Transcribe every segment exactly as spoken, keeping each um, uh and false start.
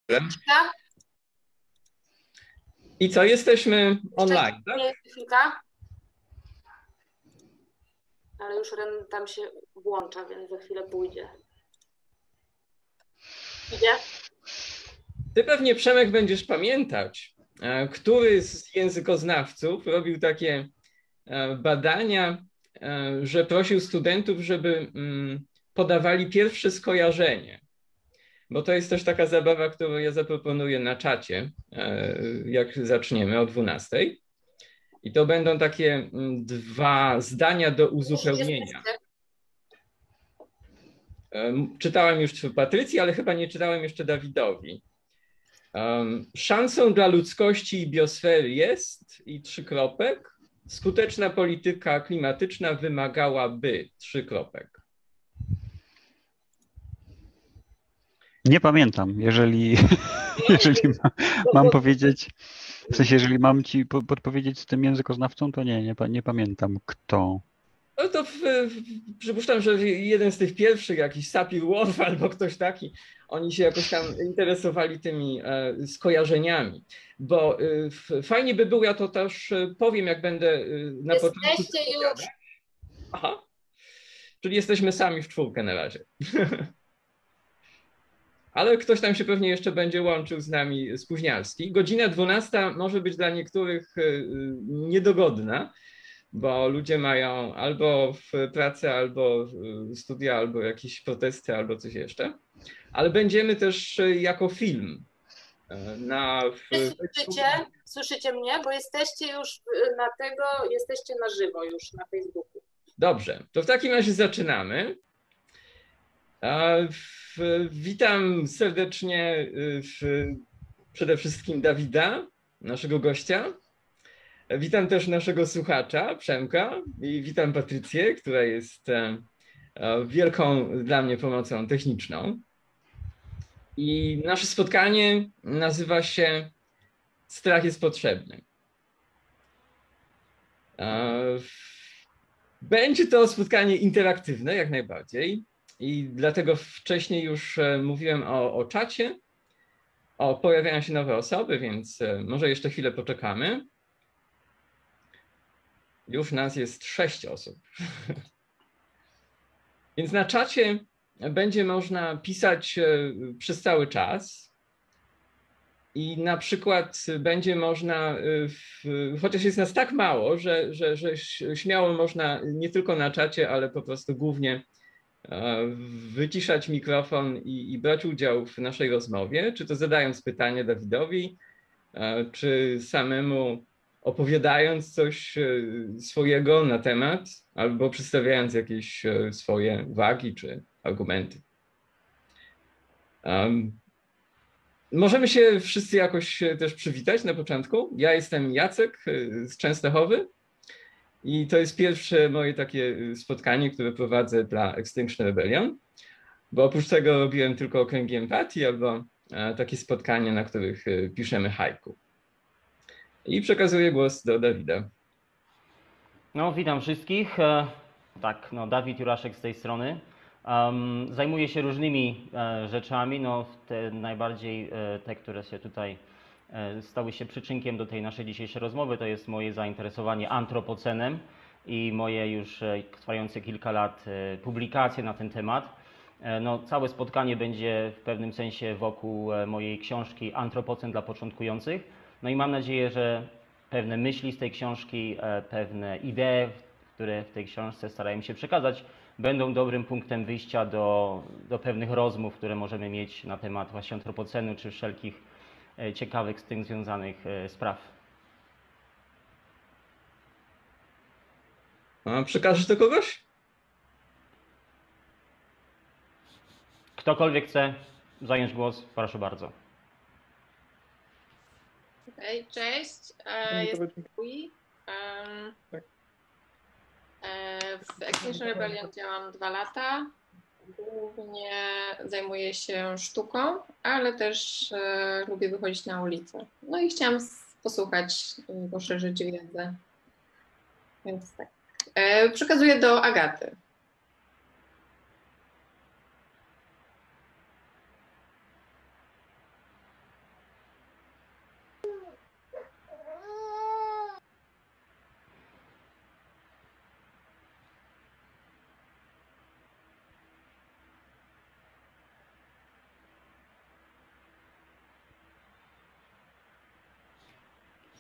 I co, jesteśmy online, tak? Chwilka. Ale już Ren tam się włącza, więc za chwilę pójdzie. Idzie? Ty pewnie, Przemek, będziesz pamiętać, który z językoznawców robił takie badania, że prosił studentów, żeby podawali pierwsze skojarzenie. Bo to jest też taka zabawa, którą ja zaproponuję na czacie, jak zaczniemy o dwunastej. I to będą takie dwa zdania do uzupełnienia. Czytałem już Patrycji, ale chyba nie czytałem jeszcze Dawidowi. Szansą dla ludzkości i biosfery jest, i trzy kropek, skuteczna polityka klimatyczna wymagałaby, trzy kropek. Nie pamiętam, jeżeli, jeżeli ma, mam powiedzieć, w sensie, jeżeli mam ci podpowiedzieć z tym językoznawcą, to nie, nie, nie pamiętam kto. No to w, w, przypuszczam, że jeden z tych pierwszych, jakiś Sapir-Whorf albo ktoś taki, oni się jakoś tam interesowali tymi e, skojarzeniami, bo e, fajnie by było, ja to też powiem, jak będę e, na Jesteście początku. Jesteście już. Aha, czyli jesteśmy sami w czwórkę na razie. Ale ktoś tam się pewnie jeszcze będzie łączył z nami spóźnialski. Godzina dwunasta może być dla niektórych e, niedogodna, bo ludzie mają albo w pracy, albo studia, albo jakieś protesty, albo coś jeszcze. Ale będziemy też jako film na... Słyszycie? Słyszycie mnie? Bo jesteście już na tego, jesteście na żywo już na Facebooku. Dobrze, to w takim razie zaczynamy. Witam serdecznie w, przede wszystkim Dawida, naszego gościa. Witam też naszego słuchacza, Przemka, i witam Patrycję, która jest wielką dla mnie pomocą techniczną. I nasze spotkanie nazywa się Strach jest potrzebny. Będzie to spotkanie interaktywne, jak najbardziej, i dlatego wcześniej już mówiłem o, o czacie, o pojawiają się nowe osoby, więc może jeszcze chwilę poczekamy. Już nas jest sześć osób. Więc na czacie będzie można pisać przez cały czas i na przykład będzie można, chociaż jest nas tak mało, że, że, że śmiało można nie tylko na czacie, ale po prostu głównie wyciszać mikrofon i, i brać udział w naszej rozmowie, czy to zadając pytanie Dawidowi, czy samemu opowiadając coś swojego na temat, albo przedstawiając jakieś swoje uwagi czy argumenty. Um, możemy się wszyscy jakoś też przywitać na początku. Ja jestem Jacek z Częstochowy i to jest pierwsze moje takie spotkanie, które prowadzę dla Extinction Rebellion, bo oprócz tego robiłem tylko okręgi empatii albo takie spotkania, na których piszemy haiku. I przekazuję głos do Dawida. No, witam wszystkich. Tak, no, Dawid Juraszek z tej strony. Um, zajmuję się różnymi e, rzeczami, no, te najbardziej e, te, które się tutaj e, stały się przyczynkiem do tej naszej dzisiejszej rozmowy, to jest moje zainteresowanie antropocenem i moje już e, trwające kilka lat e, publikacje na ten temat. E, no, całe spotkanie będzie w pewnym sensie wokół e, mojej książki Antropocen dla początkujących. No i mam nadzieję, że pewne myśli z tej książki, pewne idee, które w tej książce starałem się przekazać, będą dobrym punktem wyjścia do, do pewnych rozmów, które możemy mieć na temat właśnie antropocenu czy wszelkich ciekawych z tym związanych spraw. A przekażesz to kogoś? Ktokolwiek chce zająć głos, proszę bardzo. Okej, okay, cześć. E, jestem Louis. Um, e, w Extinction Rebellion działam dwa lata. Głównie zajmuję się sztuką, ale też e, lubię wychodzić na ulicę. No i chciałam posłuchać, poszerzyć wiedzę. Więc tak. E, przekazuję do Agaty.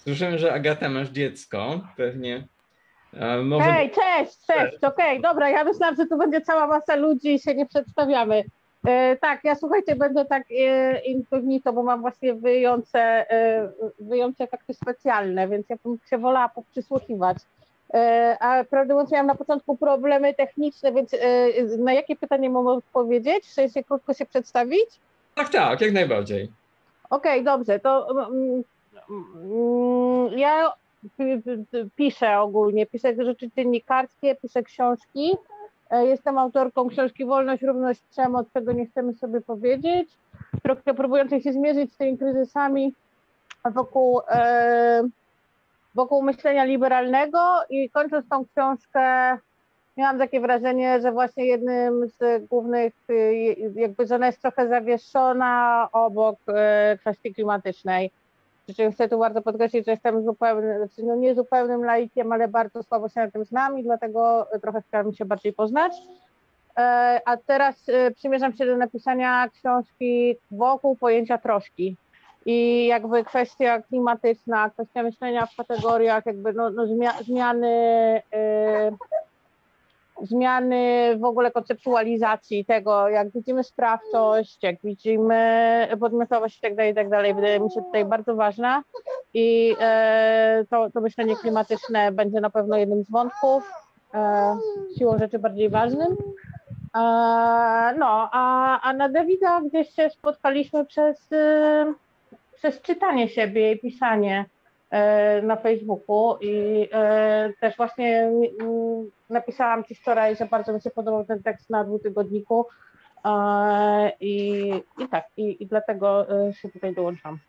Słyszę, że Agata masz dziecko, pewnie. Może... Hej, cześć, cześć, okej, okay, dobra, ja myślałam, że tu będzie cała masa ludzi i się nie przedstawiamy. E, tak, ja słuchajcie, będę tak e, incognito, bo mam właśnie wyjące, e, wyjące efekty specjalne, więc ja bym się wolała poprzysłuchiwać. E, a prawdę mówiąc, miałam na początku problemy techniczne, więc e, na jakie pytanie mam odpowiedzieć? W sensie krótko się przedstawić? Tak, tak, jak najbardziej. Okej, okay, dobrze, to mm, mm, ja piszę ogólnie, piszę rzeczy dziennikarskie, piszę książki. Jestem autorką książki Wolność, Równość, Przemoc, czego nie chcemy sobie powiedzieć. Trochę próbującej się zmierzyć z tymi kryzysami wokół, e, wokół myślenia liberalnego i kończąc tą książkę miałam takie wrażenie, że właśnie jednym z głównych, jakby, że ona jest trochę zawieszona obok e, kwestii klimatycznej. Przy czym chcę tu bardzo podkreślić, że jestem zupełnie, znaczy no nie zupełnym laikiem, ale bardzo słabo się na tym znam i dlatego trochę chciałabym się bardziej poznać. A teraz przymierzam się do napisania książki wokół pojęcia troski. I jakby kwestia klimatyczna, kwestia myślenia w kategoriach jakby no, no zmiany, yy, zmiany w ogóle konceptualizacji tego, jak widzimy sprawczość, jak widzimy podmiotowość i tak dalej, i tak dalej. Wydaje mi się tutaj bardzo ważna i e, to, to myślenie klimatyczne będzie na pewno jednym z wątków, e, siłą rzeczy bardziej ważnym. E, no, a, a na Dawida gdzieś się spotkaliśmy przez, e, przez czytanie siebie i pisanie na Facebooku i e, też właśnie m, napisałam Ci wczoraj, że bardzo mi się podobał ten tekst na dwutygodniku e, i, i tak, i, i dlatego e, się tutaj dołączam.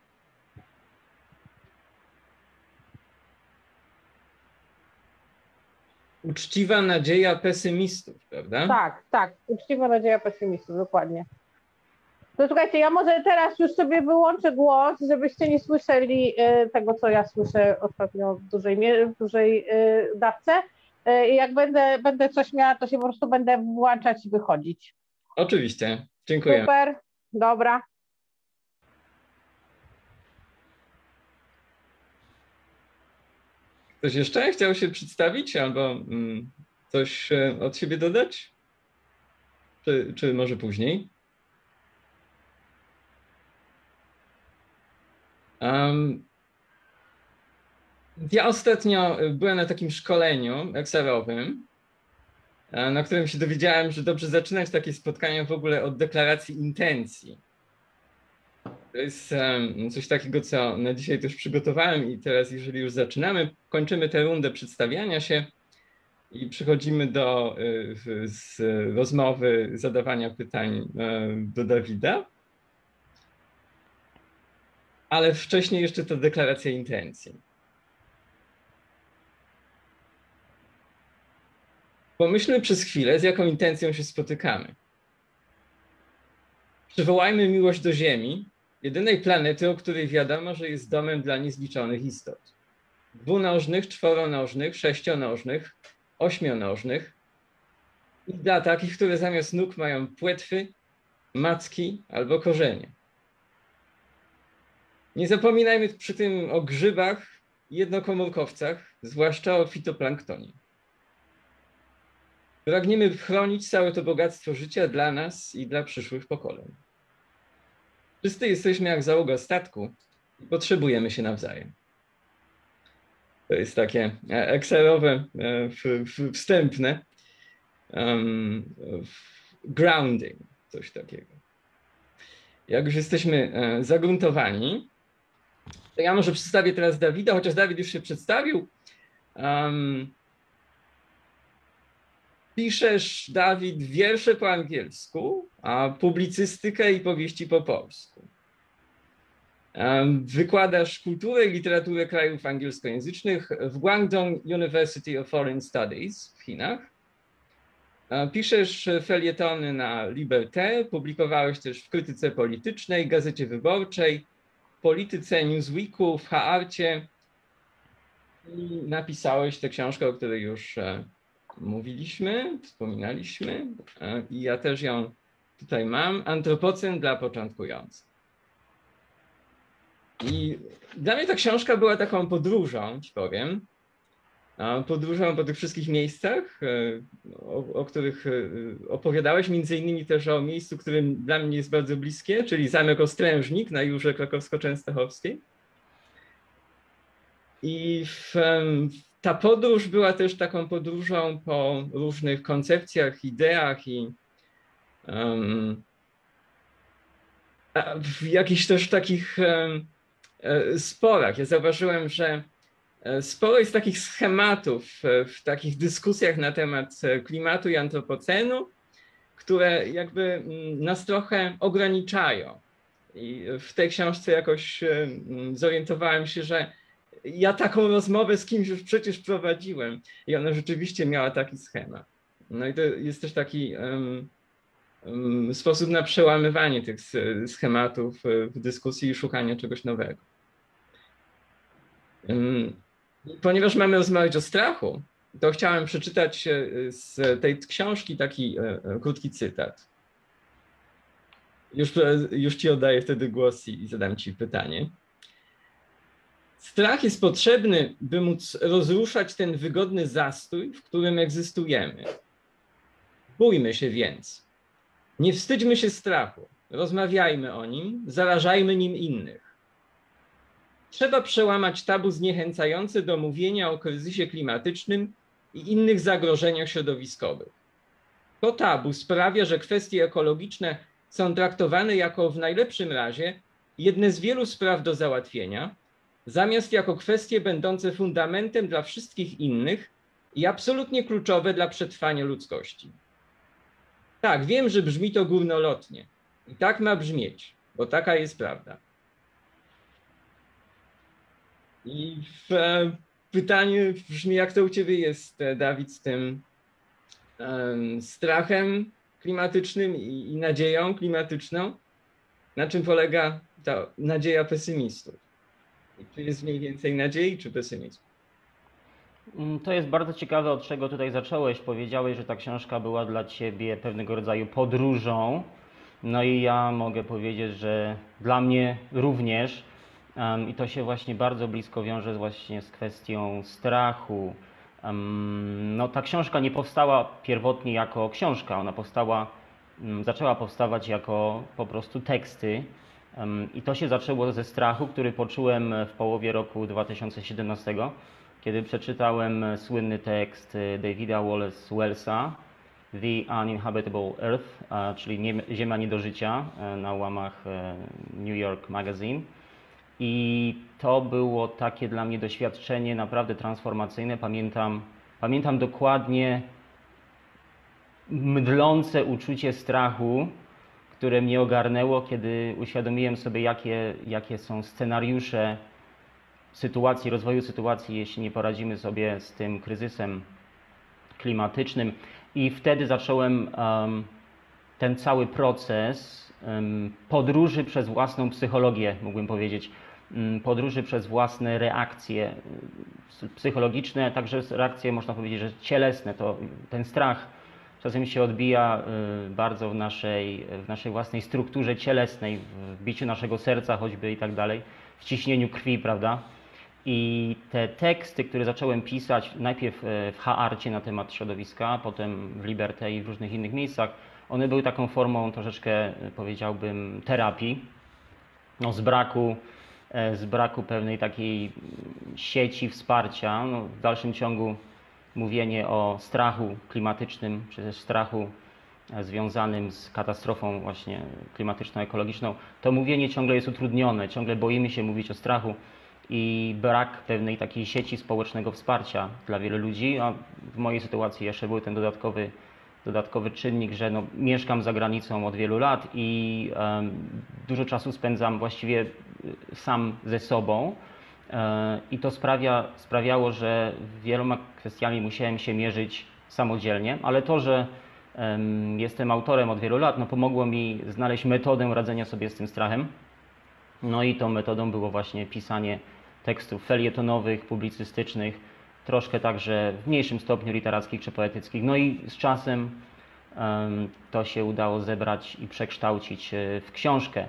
Uczciwa nadzieja pesymistów, prawda? Tak, tak, uczciwa nadzieja pesymistów, dokładnie. To słuchajcie, ja może teraz już sobie wyłączę głos, żebyście nie słyszeli tego, co ja słyszę ostatnio w dużej, w dużej dawce. I jak będę, będę coś miała, to się po prostu będę włączać i wychodzić. Oczywiście, dziękuję. Super, dobra. Ktoś jeszcze chciał się przedstawić albo mm, coś od siebie dodać? Czy, czy może później? Um, ja ostatnio byłem na takim szkoleniu ekserowym, na którym się dowiedziałem, że dobrze zaczynać takie spotkania w ogóle od deklaracji intencji. To jest um, coś takiego, co na dzisiaj też przygotowałem i teraz, jeżeli już zaczynamy, kończymy tę rundę przedstawiania się i przechodzimy do y, z rozmowy, zadawania pytań y, do Dawida. Ale wcześniej jeszcze to deklaracja intencji. Pomyślmy przez chwilę, z jaką intencją się spotykamy. Przywołajmy miłość do Ziemi, jedynej planety, o której wiadomo, że jest domem dla niezliczonych istot. Dwunożnych, czworonożnych, sześcionożnych, ośmionożnych i dla takich, które zamiast nóg mają płetwy, macki albo korzenie. Nie zapominajmy przy tym o grzybach i jednokomórkowcach, zwłaszcza o fitoplanktonie. Pragniemy chronić całe to bogactwo życia dla nas i dla przyszłych pokoleń. Wszyscy jesteśmy jak załoga statku i potrzebujemy się nawzajem. To jest takie ekserowe, wstępne um, grounding, coś takiego. Jak już jesteśmy загruntowani, to ja może przedstawię teraz Dawida, chociaż Dawid już się przedstawił. Um, piszesz, Dawid, wiersze po angielsku, a publicystykę i powieści po polsku. Um, wykładasz kulturę i literaturę krajów angielskojęzycznych w Guangdong University of Foreign Studies w Chinach. Piszesz felietony na Liberté, publikowałeś też w Krytyce Politycznej, Gazecie Wyborczej, Polityce, Newsweeku, w H-Arcie i napisałeś tę książkę, o której już mówiliśmy, wspominaliśmy i ja też ją tutaj mam, Antropocen dla początkujących. I dla mnie ta książka była taką podróżą, ci powiem. Podróżą po tych wszystkich miejscach, o, o których opowiadałeś, między innymi też o miejscu, którym dla mnie jest bardzo bliskie, czyli Zamek Ostrężnik na Jurze Krakowsko-Częstochowskiej. I w, ta podróż była też taką podróżą po różnych koncepcjach, ideach i um, w jakichś też takich um, sporach. Ja zauważyłem, że sporo jest takich schematów w takich dyskusjach na temat klimatu i antropocenu, które jakby nas trochę ograniczają. I w tej książce jakoś zorientowałem się, że ja taką rozmowę z kimś już przecież prowadziłem i ona rzeczywiście miała taki schemat. No i to jest też taki um, um, sposób na przełamywanie tych schematów w dyskusji i szukanie czegoś nowego. Um, Ponieważ mamy rozmawiać o strachu, to chciałem przeczytać z tej książki taki krótki cytat. Już, już ci oddaję wtedy głos i zadam ci pytanie. Strach jest potrzebny, by móc rozruszać ten wygodny zastój, w którym egzystujemy. Bójmy się więc. Nie wstydźmy się strachu. Rozmawiajmy o nim, zarażajmy nim innych. Trzeba przełamać tabu zniechęcające do mówienia o kryzysie klimatycznym i innych zagrożeniach środowiskowych. To tabu sprawia, że kwestie ekologiczne są traktowane jako w najlepszym razie jedne z wielu spraw do załatwienia, zamiast jako kwestie będące fundamentem dla wszystkich innych i absolutnie kluczowe dla przetrwania ludzkości. Tak, wiem, że brzmi to górnolotnie. I tak ma brzmieć, bo taka jest prawda. I w, e, pytanie brzmi, jak to u ciebie jest, Dawid, z tym um, strachem klimatycznym i, i nadzieją klimatyczną? Na czym polega ta nadzieja pesymistów? Czy jest mniej więcej nadziei, czy pesymizmu? To jest bardzo ciekawe, od czego tutaj zacząłeś. Powiedziałeś, że ta książka była dla ciebie pewnego rodzaju podróżą. No i ja mogę powiedzieć, że dla mnie również. Um, I to się właśnie bardzo blisko wiąże właśnie z kwestią strachu. Um, no, ta książka nie powstała pierwotnie jako książka, ona powstała, um, zaczęła powstawać jako po prostu teksty. Um, I to się zaczęło ze strachu, który poczułem w połowie roku dwa tysiące siedemnastego, kiedy przeczytałem słynny tekst Davida Wallace Wellsa, The Uninhabitable Earth, czyli nie, Ziemia nie do życia, na łamach New York Magazine. I to było takie dla mnie doświadczenie naprawdę transformacyjne. Pamiętam, pamiętam dokładnie mdlące uczucie strachu, które mnie ogarnęło, kiedy uświadomiłem sobie, jakie, jakie są scenariusze sytuacji, rozwoju sytuacji, jeśli nie poradzimy sobie z tym kryzysem klimatycznym. I wtedy zacząłem um, ten cały proces um, podróży przez własną psychologię, mógłbym powiedzieć, um, podróży przez własne reakcje psychologiczne, także reakcje, można powiedzieć, że cielesne. To ten strach czasem się odbija y, bardzo w naszej, w naszej własnej strukturze cielesnej, w biciu naszego serca choćby i tak dalej, w ciśnieniu krwi, prawda? I te teksty, które zacząłem pisać najpierw w H-Arcie na temat środowiska, potem w Liberté i w różnych innych miejscach, one były taką formą troszeczkę, powiedziałbym, terapii. No, z braku, z braku pewnej takiej sieci wsparcia, no, w dalszym ciągu mówienie o strachu klimatycznym, czy też strachu związanym z katastrofą właśnie klimatyczno-ekologiczną, to mówienie ciągle jest utrudnione, ciągle boimy się mówić o strachu. I brak pewnej takiej sieci społecznego wsparcia dla wielu ludzi, a w mojej sytuacji jeszcze był ten dodatkowy, dodatkowy czynnik, że no, mieszkam za granicą od wielu lat i um, dużo czasu spędzam właściwie sam ze sobą e, i to sprawia, sprawiało, że wieloma kwestiami musiałem się mierzyć samodzielnie, ale to, że um, jestem autorem od wielu lat, no, pomogło mi znaleźć metodę radzenia sobie z tym strachem. No i tą metodą było właśnie pisanie tekstów felietonowych, publicystycznych, troszkę także w mniejszym stopniu literackich czy poetyckich. No i z czasem um, to się udało zebrać i przekształcić w książkę.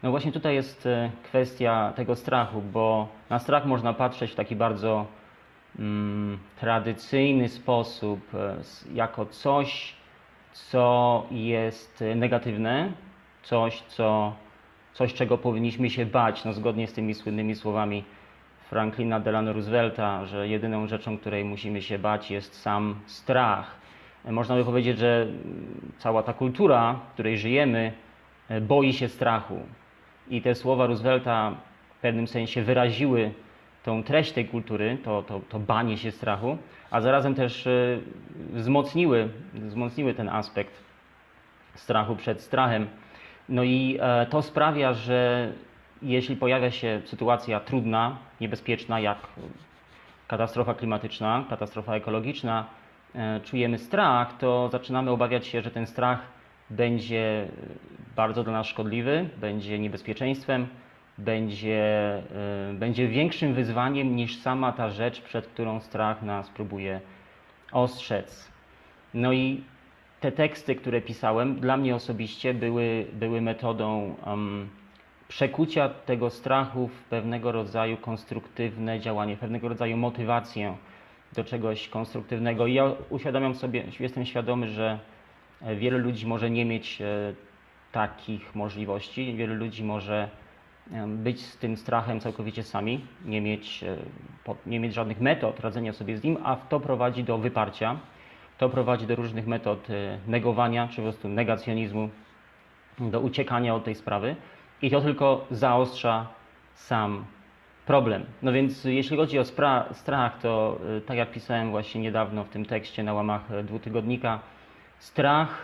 No właśnie tutaj jest kwestia tego strachu, bo na strach można patrzeć w taki bardzo mm, tradycyjny sposób, jako coś, co jest negatywne, coś, co, coś czego powinniśmy się bać, no zgodnie z tymi słynnymi słowami Franklina Delano Roosevelta, że jedyną rzeczą, której musimy się bać, jest sam strach. Można by powiedzieć, że cała ta kultura, w której żyjemy, boi się strachu. I te słowa Roosevelta w pewnym sensie wyraziły tą treść tej kultury, to, to, to banie się strachu, a zarazem też wzmocniły, wzmocniły ten aspekt strachu przed strachem. No i to sprawia, że jeśli pojawia się sytuacja trudna, niebezpieczna, jak katastrofa klimatyczna, katastrofa ekologiczna, czujemy strach, to zaczynamy obawiać się, że ten strach będzie bardzo dla nas szkodliwy, będzie niebezpieczeństwem, będzie, będzie większym wyzwaniem niż sama ta rzecz, przed którą strach nas próbuje ostrzec. No i te teksty, które pisałem, dla mnie osobiście były, były metodą um, przekucia tego strachu w pewnego rodzaju konstruktywne działanie, pewnego rodzaju motywację do czegoś konstruktywnego. I ja uświadamiam sobie, jestem świadomy, że wiele ludzi może nie mieć takich możliwości, wielu ludzi może być z tym strachem całkowicie sami, nie mieć, nie mieć żadnych metod radzenia sobie z nim, a to prowadzi do wyparcia, to prowadzi do różnych metod negowania, czy po prostu negacjonizmu, do uciekania od tej sprawy i to tylko zaostrza sam problem. No więc jeśli chodzi o strach, to tak jak pisałem właśnie niedawno w tym tekście na łamach dwutygodnika, strach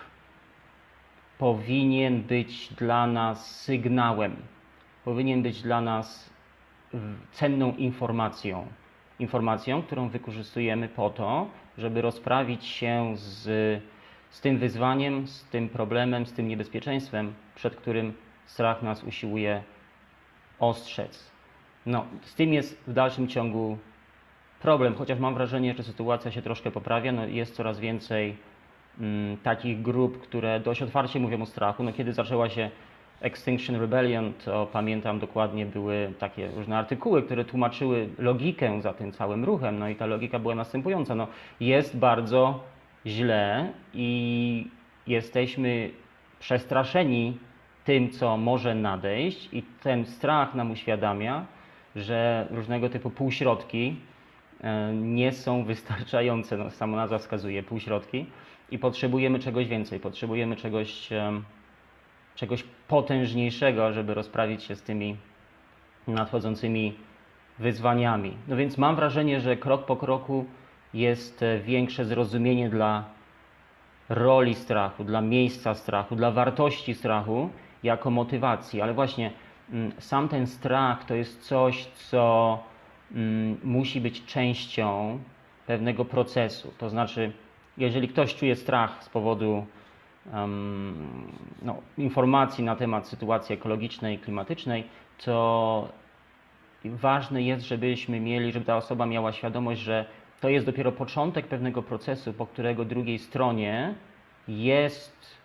powinien być dla nas sygnałem, powinien być dla nas cenną informacją. Informacją, którą wykorzystujemy po to, żeby rozprawić się z, z tym wyzwaniem, z tym problemem, z tym niebezpieczeństwem, przed którym strach nas usiłuje ostrzec. No, z tym jest w dalszym ciągu problem, chociaż mam wrażenie, że sytuacja się troszkę poprawia, no jest coraz więcej mm, takich grup, które dość otwarcie mówią o strachu. No, kiedy zaczęła się Extinction Rebellion, to pamiętam dokładnie, były takie różne artykuły, które tłumaczyły logikę za tym całym ruchem, no i ta logika była następująca, no jest bardzo źle i jesteśmy przestraszeni tym, co może nadejść i ten strach nam uświadamia, że różnego typu półśrodki nie są wystarczające, no, sama nazwa wskazuje, półśrodki i potrzebujemy czegoś więcej, potrzebujemy czegoś, czegoś potężniejszego, żeby rozprawić się z tymi nadchodzącymi wyzwaniami. No więc mam wrażenie, że krok po kroku jest większe zrozumienie dla roli strachu, dla miejsca strachu, dla wartości strachu jako motywacji, ale właśnie sam ten strach to jest coś, co musi być częścią pewnego procesu. To znaczy, jeżeli ktoś czuje strach z powodu um, no, informacji na temat sytuacji ekologicznej i klimatycznej, to ważne jest, żebyśmy mieli, żeby ta osoba miała świadomość, że to jest dopiero początek pewnego procesu, po którego drugiej stronie jest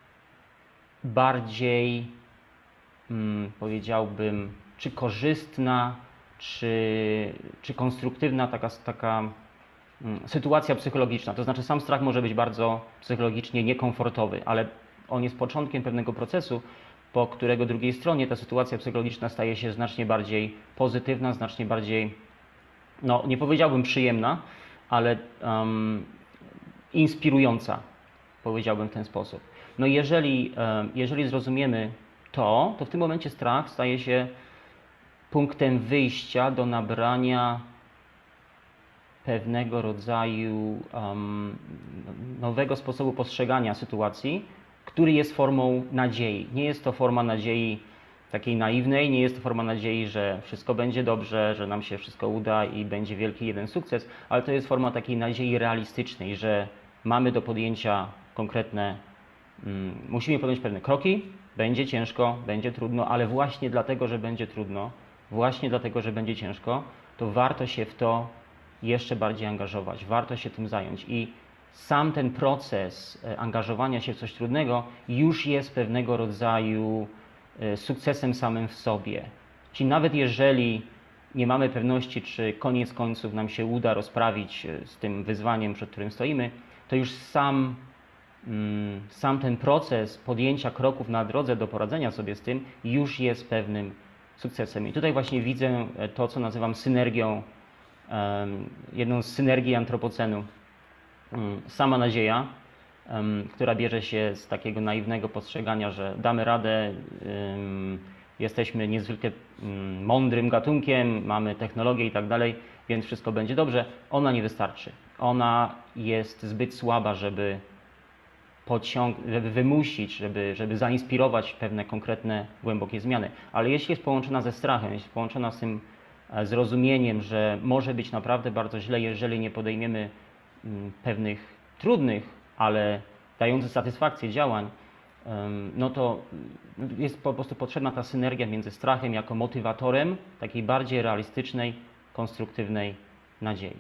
bardziej, hmm, powiedziałbym, czy korzystna, czy, czy konstruktywna taka, taka hmm, sytuacja psychologiczna. To znaczy sam strach może być bardzo psychologicznie niekomfortowy, ale on jest początkiem pewnego procesu, po którego drugiej stronie ta sytuacja psychologiczna staje się znacznie bardziej pozytywna, znacznie bardziej, no nie powiedziałbym przyjemna, ale um, inspirująca, powiedziałbym w ten sposób. No jeżeli, um, jeżeli zrozumiemy to, to w tym momencie strach staje się punktem wyjścia do nabrania pewnego rodzaju um, nowego sposobu postrzegania sytuacji, który jest formą nadziei. Nie jest to forma nadziei takiej naiwnej, nie jest to forma nadziei, że wszystko będzie dobrze, że nam się wszystko uda i będzie wielki jeden sukces, ale to jest forma takiej nadziei realistycznej, że mamy do podjęcia konkretne, um, musimy podjąć pewne kroki, będzie ciężko, będzie trudno, ale właśnie dlatego, że będzie trudno, właśnie dlatego, że będzie ciężko, to warto się w to jeszcze bardziej angażować, warto się tym zająć i sam ten proces angażowania się w coś trudnego już jest pewnego rodzaju sukcesem samym w sobie. Czyli nawet jeżeli nie mamy pewności, czy koniec końców nam się uda rozprawić z tym wyzwaniem, przed którym stoimy, to już sam, sam ten proces podjęcia kroków na drodze do poradzenia sobie z tym już jest pewnym sukcesem. I tutaj właśnie widzę to, co nazywam synergią, jedną z synergii antropocenu. Sama nadzieja, która bierze się z takiego naiwnego postrzegania, że damy radę, jesteśmy niezwykle mądrym gatunkiem, mamy technologię i tak dalej, więc wszystko będzie dobrze. Ona nie wystarczy. Ona jest zbyt słaba, żeby podciąg- żeby wymusić, żeby, żeby zainspirować pewne konkretne, głębokie zmiany. Ale jeśli jest połączona ze strachem, jeśli jest połączona z tym zrozumieniem, że może być naprawdę bardzo źle, jeżeli nie podejmiemy pewnych trudnych, ale dających satysfakcję działań, no to jest po prostu potrzebna ta synergia między strachem jako motywatorem takiej bardziej realistycznej, konstruktywnej nadziei.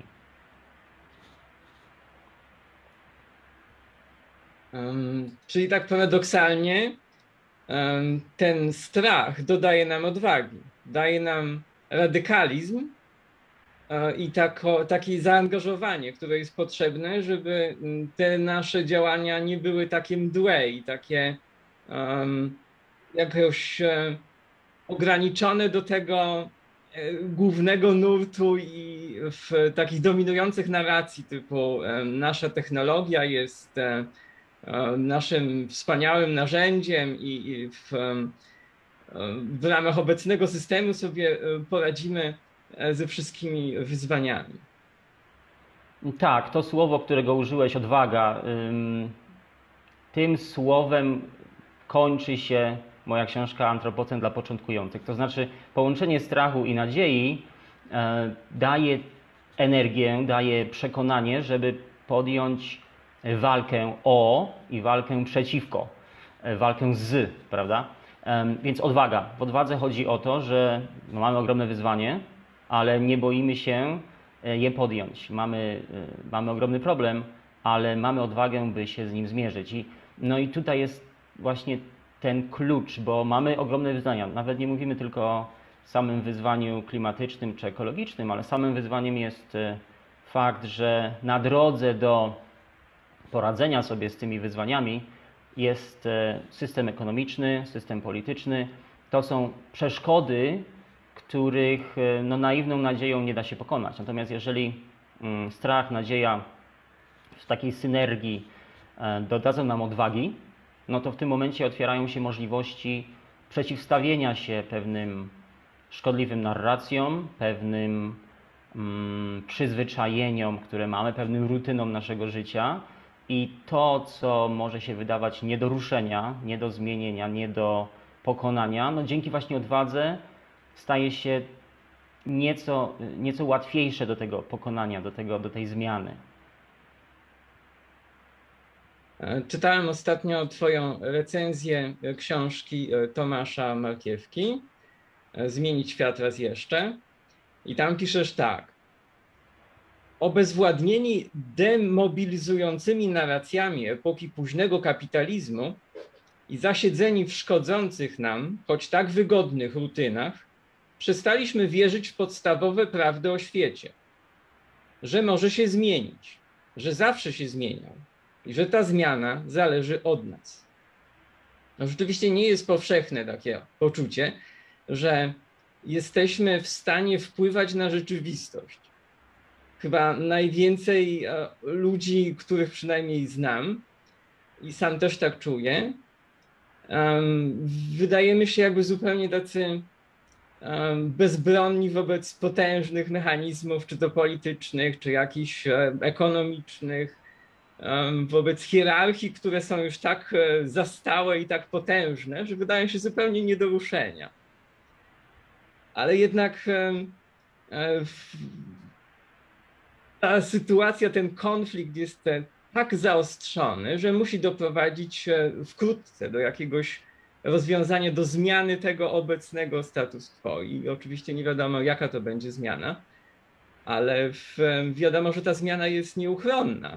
Um, czyli tak paradoksalnie um, ten strach dodaje nam odwagi, daje nam radykalizm um, i tako, takie zaangażowanie, które jest potrzebne, żeby te nasze działania nie były takie mdłe i takie um, jakoś um, ograniczone do tego głównego nurtu i w takich dominujących narracji typu um, nasza technologia jest um, naszym wspaniałym narzędziem i w, w ramach obecnego systemu sobie poradzimy ze wszystkimi wyzwaniami. Tak, to słowo, którego użyłeś, odwaga, tym słowem kończy się moja książka Antropocen dla początkujących. To znaczy połączenie strachu i nadziei daje energię, daje przekonanie, żeby podjąć walkę o i walkę przeciwko, walkę z, prawda? Więc odwaga. W odwadze chodzi o to, że mamy ogromne wyzwanie, ale nie boimy się je podjąć. Mamy, mamy ogromny problem, ale mamy odwagę, by się z nim zmierzyć. I, no i tutaj jest właśnie ten klucz, bo mamy ogromne wyzwania. Nawet nie mówimy tylko o samym wyzwaniu klimatycznym czy ekologicznym, ale samym wyzwaniem jest fakt, że na drodze do poradzenia sobie z tymi wyzwaniami jest system ekonomiczny, system polityczny. To są przeszkody, których no, naiwną nadzieją nie da się pokonać. Natomiast jeżeli strach, nadzieja w takiej synergii dodadzą nam odwagi, no to w tym momencie otwierają się możliwości przeciwstawienia się pewnym szkodliwym narracjom, pewnym mm, przyzwyczajeniom, które mamy, pewnym rutynom naszego życia. I to, co może się wydawać nie do ruszenia, nie do zmienienia, nie do pokonania, no dzięki właśnie odwadze staje się nieco, nieco łatwiejsze do tego pokonania, do, tego, do tej zmiany. Czytałem ostatnio Twoją recenzję książki Tomasza Markiewki, Zmienić świat raz jeszcze. I tam piszesz tak. Obezwładnieni demobilizującymi narracjami epoki późnego kapitalizmu i zasiedzeni w szkodzących nam, choć tak wygodnych rutynach, przestaliśmy wierzyć w podstawowe prawdy o świecie. Że może się zmienić, że zawsze się zmieniał i że ta zmiana zależy od nas. No, rzeczywiście nie jest powszechne takie poczucie, że jesteśmy w stanie wpływać na rzeczywistość. Chyba najwięcej ludzi, których przynajmniej znam i sam też tak czuję, wydajemy się jakby zupełnie tacy bezbronni wobec potężnych mechanizmów, czy to politycznych, czy jakichś ekonomicznych, wobec hierarchii, które są już tak zastałe i tak potężne, że wydają się zupełnie nie do ruszenia. Ale jednak ta sytuacja, ten konflikt jest tak zaostrzony, że musi doprowadzić wkrótce do jakiegoś rozwiązania, do zmiany tego obecnego status quo. I oczywiście nie wiadomo, jaka to będzie zmiana, ale wiadomo, że ta zmiana jest nieuchronna.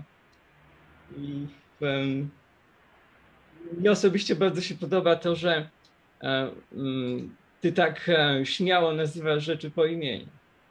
I mnie osobiście bardzo się podoba to, że ty tak śmiało nazywasz rzeczy po imieniu.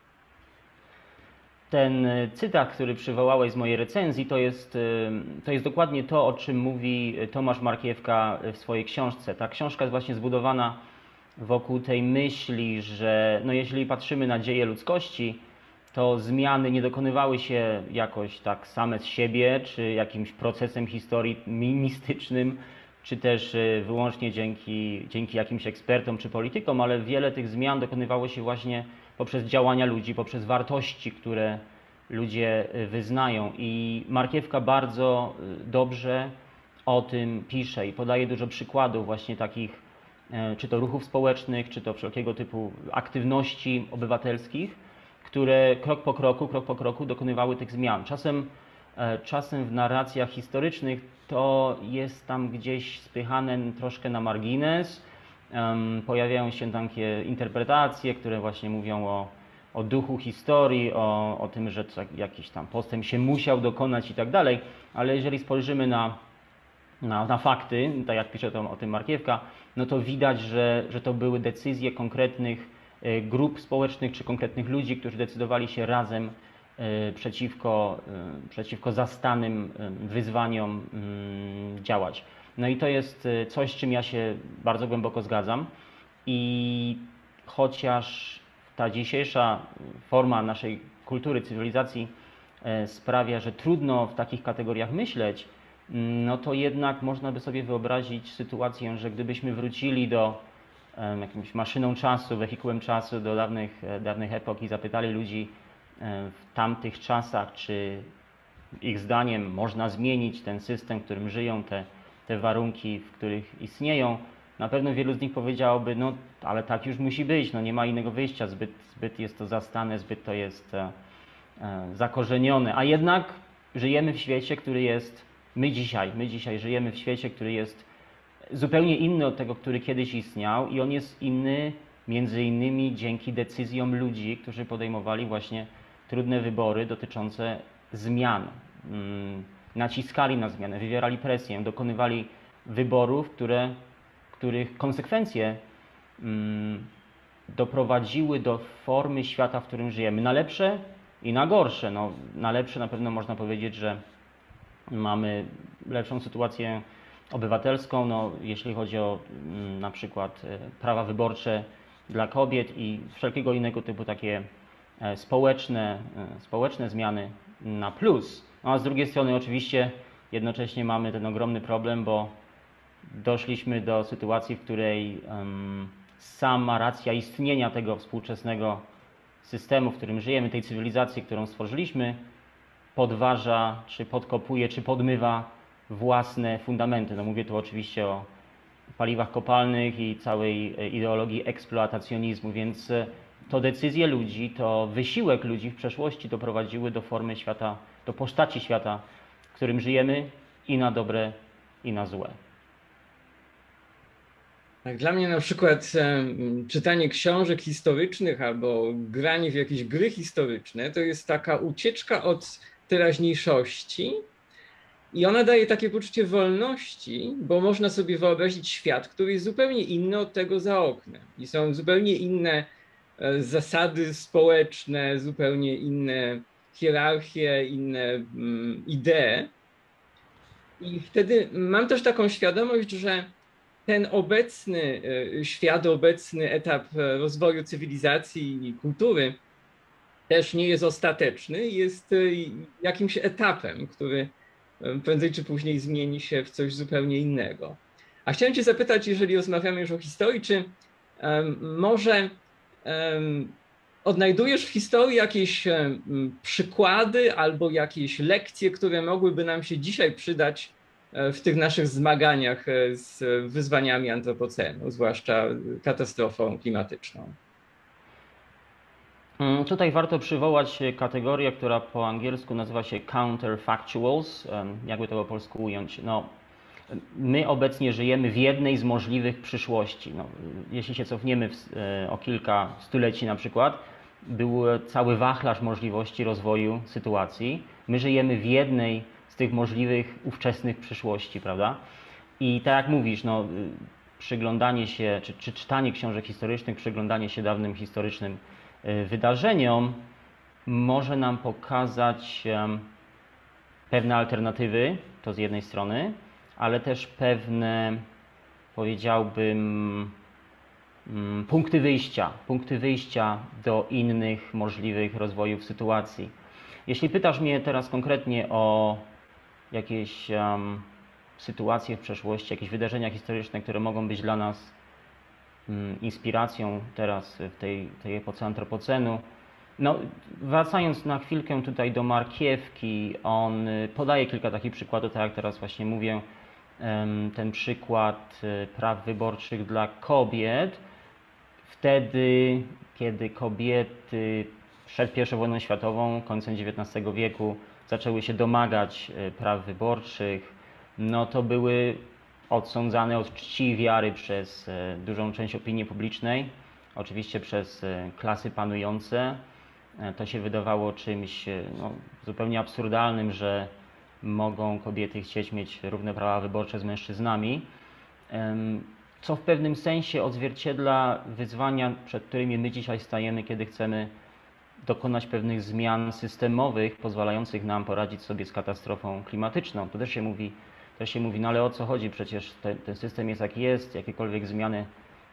Ten cytat, który przywołałeś z mojej recenzji, to jest, to jest dokładnie to, o czym mówi Tomasz Markiewka w swojej książce. Ta książka jest właśnie zbudowana wokół tej myśli, że no jeśli patrzymy na dzieje ludzkości, to zmiany nie dokonywały się jakoś tak same z siebie, czy jakimś procesem historii mistycznym, czy też wyłącznie dzięki, dzięki jakimś ekspertom czy politykom, ale wiele tych zmian dokonywało się właśnie poprzez działania ludzi, poprzez wartości, które ludzie wyznają. I Markiewka bardzo dobrze o tym pisze i podaje dużo przykładów właśnie takich, czy to ruchów społecznych, czy to wszelkiego typu aktywności obywatelskich, które krok po kroku, krok po kroku dokonywały tych zmian. Czasem, czasem w narracjach historycznych to jest tam gdzieś spychane troszkę na margines. Um, pojawiają się takie interpretacje, które właśnie mówią o, o duchu historii, o, o tym, że jakiś tam postęp się musiał dokonać i tak dalej, ale jeżeli spojrzymy na, na, na fakty, tak jak pisze to, o tym Markiewka, no to widać, że, że to były decyzje konkretnych grup społecznych czy konkretnych ludzi, którzy decydowali się razem przeciwko, przeciwko zastanym wyzwaniom działać. No i to jest coś, z czym ja się bardzo głęboko zgadzam i chociaż ta dzisiejsza forma naszej kultury, cywilizacji sprawia, że trudno w takich kategoriach myśleć, no to jednak można by sobie wyobrazić sytuację, że gdybyśmy wrócili do jakimś maszyną czasu, wehikułem czasu do dawnych, dawnych epok i zapytali ludzi w tamtych czasach, czy ich zdaniem można zmienić ten system, w którym żyją, te, te warunki, w których istnieją, na pewno wielu z nich powiedziałoby, no ale tak już musi być, no nie ma innego wyjścia, zbyt, zbyt jest to zastane, zbyt to jest e, e, zakorzenione, a jednak żyjemy w świecie, który jest, my dzisiaj, my dzisiaj żyjemy w świecie, który jest zupełnie inny od tego, który kiedyś istniał i on jest inny między innymi dzięki decyzjom ludzi, którzy podejmowali właśnie trudne wybory dotyczące zmian. Naciskali na zmianę, wywierali presję, dokonywali wyborów, które, których konsekwencje doprowadziły do formy świata, w którym żyjemy. Na lepsze i na gorsze. No, na lepsze na pewno można powiedzieć, że mamy lepszą sytuację obywatelską, no, jeśli chodzi o m, na przykład e, prawa wyborcze dla kobiet i wszelkiego innego typu takie e, społeczne, e, społeczne zmiany na plus. No, a z drugiej strony oczywiście jednocześnie mamy ten ogromny problem, bo doszliśmy do sytuacji, w której um, sama racja istnienia tego współczesnego systemu, w którym żyjemy, tej cywilizacji, którą stworzyliśmy, podważa, czy podkopuje, czy podmywa własne fundamenty. No mówię tu oczywiście o paliwach kopalnych i całej ideologii eksploatacjonizmu, więc to decyzje ludzi, to wysiłek ludzi w przeszłości doprowadziły do formy świata, do postaci świata, w którym żyjemy i na dobre, i na złe. Tak, dla mnie na przykład um, czytanie książek historycznych albo granie w jakieś gry historyczne to jest taka ucieczka od teraźniejszości i ona daje takie poczucie wolności, bo można sobie wyobrazić świat, który jest zupełnie inny od tego za oknem i są zupełnie inne e, zasady społeczne, zupełnie inne hierarchie, inne mm, idee. I wtedy mam też taką świadomość, że ten obecny świat, obecny etap rozwoju cywilizacji i kultury też nie jest ostateczny, jest jakimś etapem, który prędzej czy później zmieni się w coś zupełnie innego. A chciałem Cię zapytać, jeżeli rozmawiamy już o historii, czy um, może um, odnajdujesz w historii jakieś um, przykłady albo jakieś lekcje, które mogłyby nam się dzisiaj przydać w tych naszych zmaganiach z wyzwaniami antropocenu, zwłaszcza katastrofą klimatyczną? Tutaj warto przywołać kategorię, która po angielsku nazywa się counterfactuals. Jakby to po polsku ująć? No, my obecnie żyjemy w jednej z możliwych przyszłości. No, jeśli się cofniemy w, o kilka stuleci na przykład, był cały wachlarz możliwości rozwoju sytuacji. My żyjemy w jednej z tych możliwych ówczesnych przyszłości, prawda? I tak jak mówisz, no, przyglądanie się, czy, czy czytanie książek historycznych, przyglądanie się dawnym historycznym wydarzeniom może nam pokazać pewne alternatywy, to z jednej strony, ale też pewne, powiedziałbym, punkty wyjścia, punkty wyjścia do innych możliwych rozwojów sytuacji. Jeśli pytasz mnie teraz konkretnie o jakieś um, sytuacje w przeszłości, jakieś wydarzenia historyczne, które mogą być dla nas um, inspiracją teraz w tej, tej epoce antropocenu, no, wracając na chwilkę tutaj do Markiewki, on podaje kilka takich przykładów, tak jak teraz właśnie mówię, ten przykład praw wyborczych dla kobiet. Wtedy, kiedy kobiety przed pierwszą wojną światową, końcem dziewiętnastego wieku, zaczęły się domagać praw wyborczych, no to były odsądzane od czci i wiary przez dużą część opinii publicznej, oczywiście przez klasy panujące. To się wydawało czymś no, zupełnie absurdalnym, że mogą kobiety chcieć mieć równe prawa wyborcze z mężczyznami, co w pewnym sensie odzwierciedla wyzwania, przed którymi my dzisiaj stajemy, kiedy chcemy dokonać pewnych zmian systemowych, pozwalających nam poradzić sobie z katastrofą klimatyczną. To też się mówi, też się mówi, no ale o co chodzi? Przecież te, ten system jest jaki jest, jakiekolwiek zmiany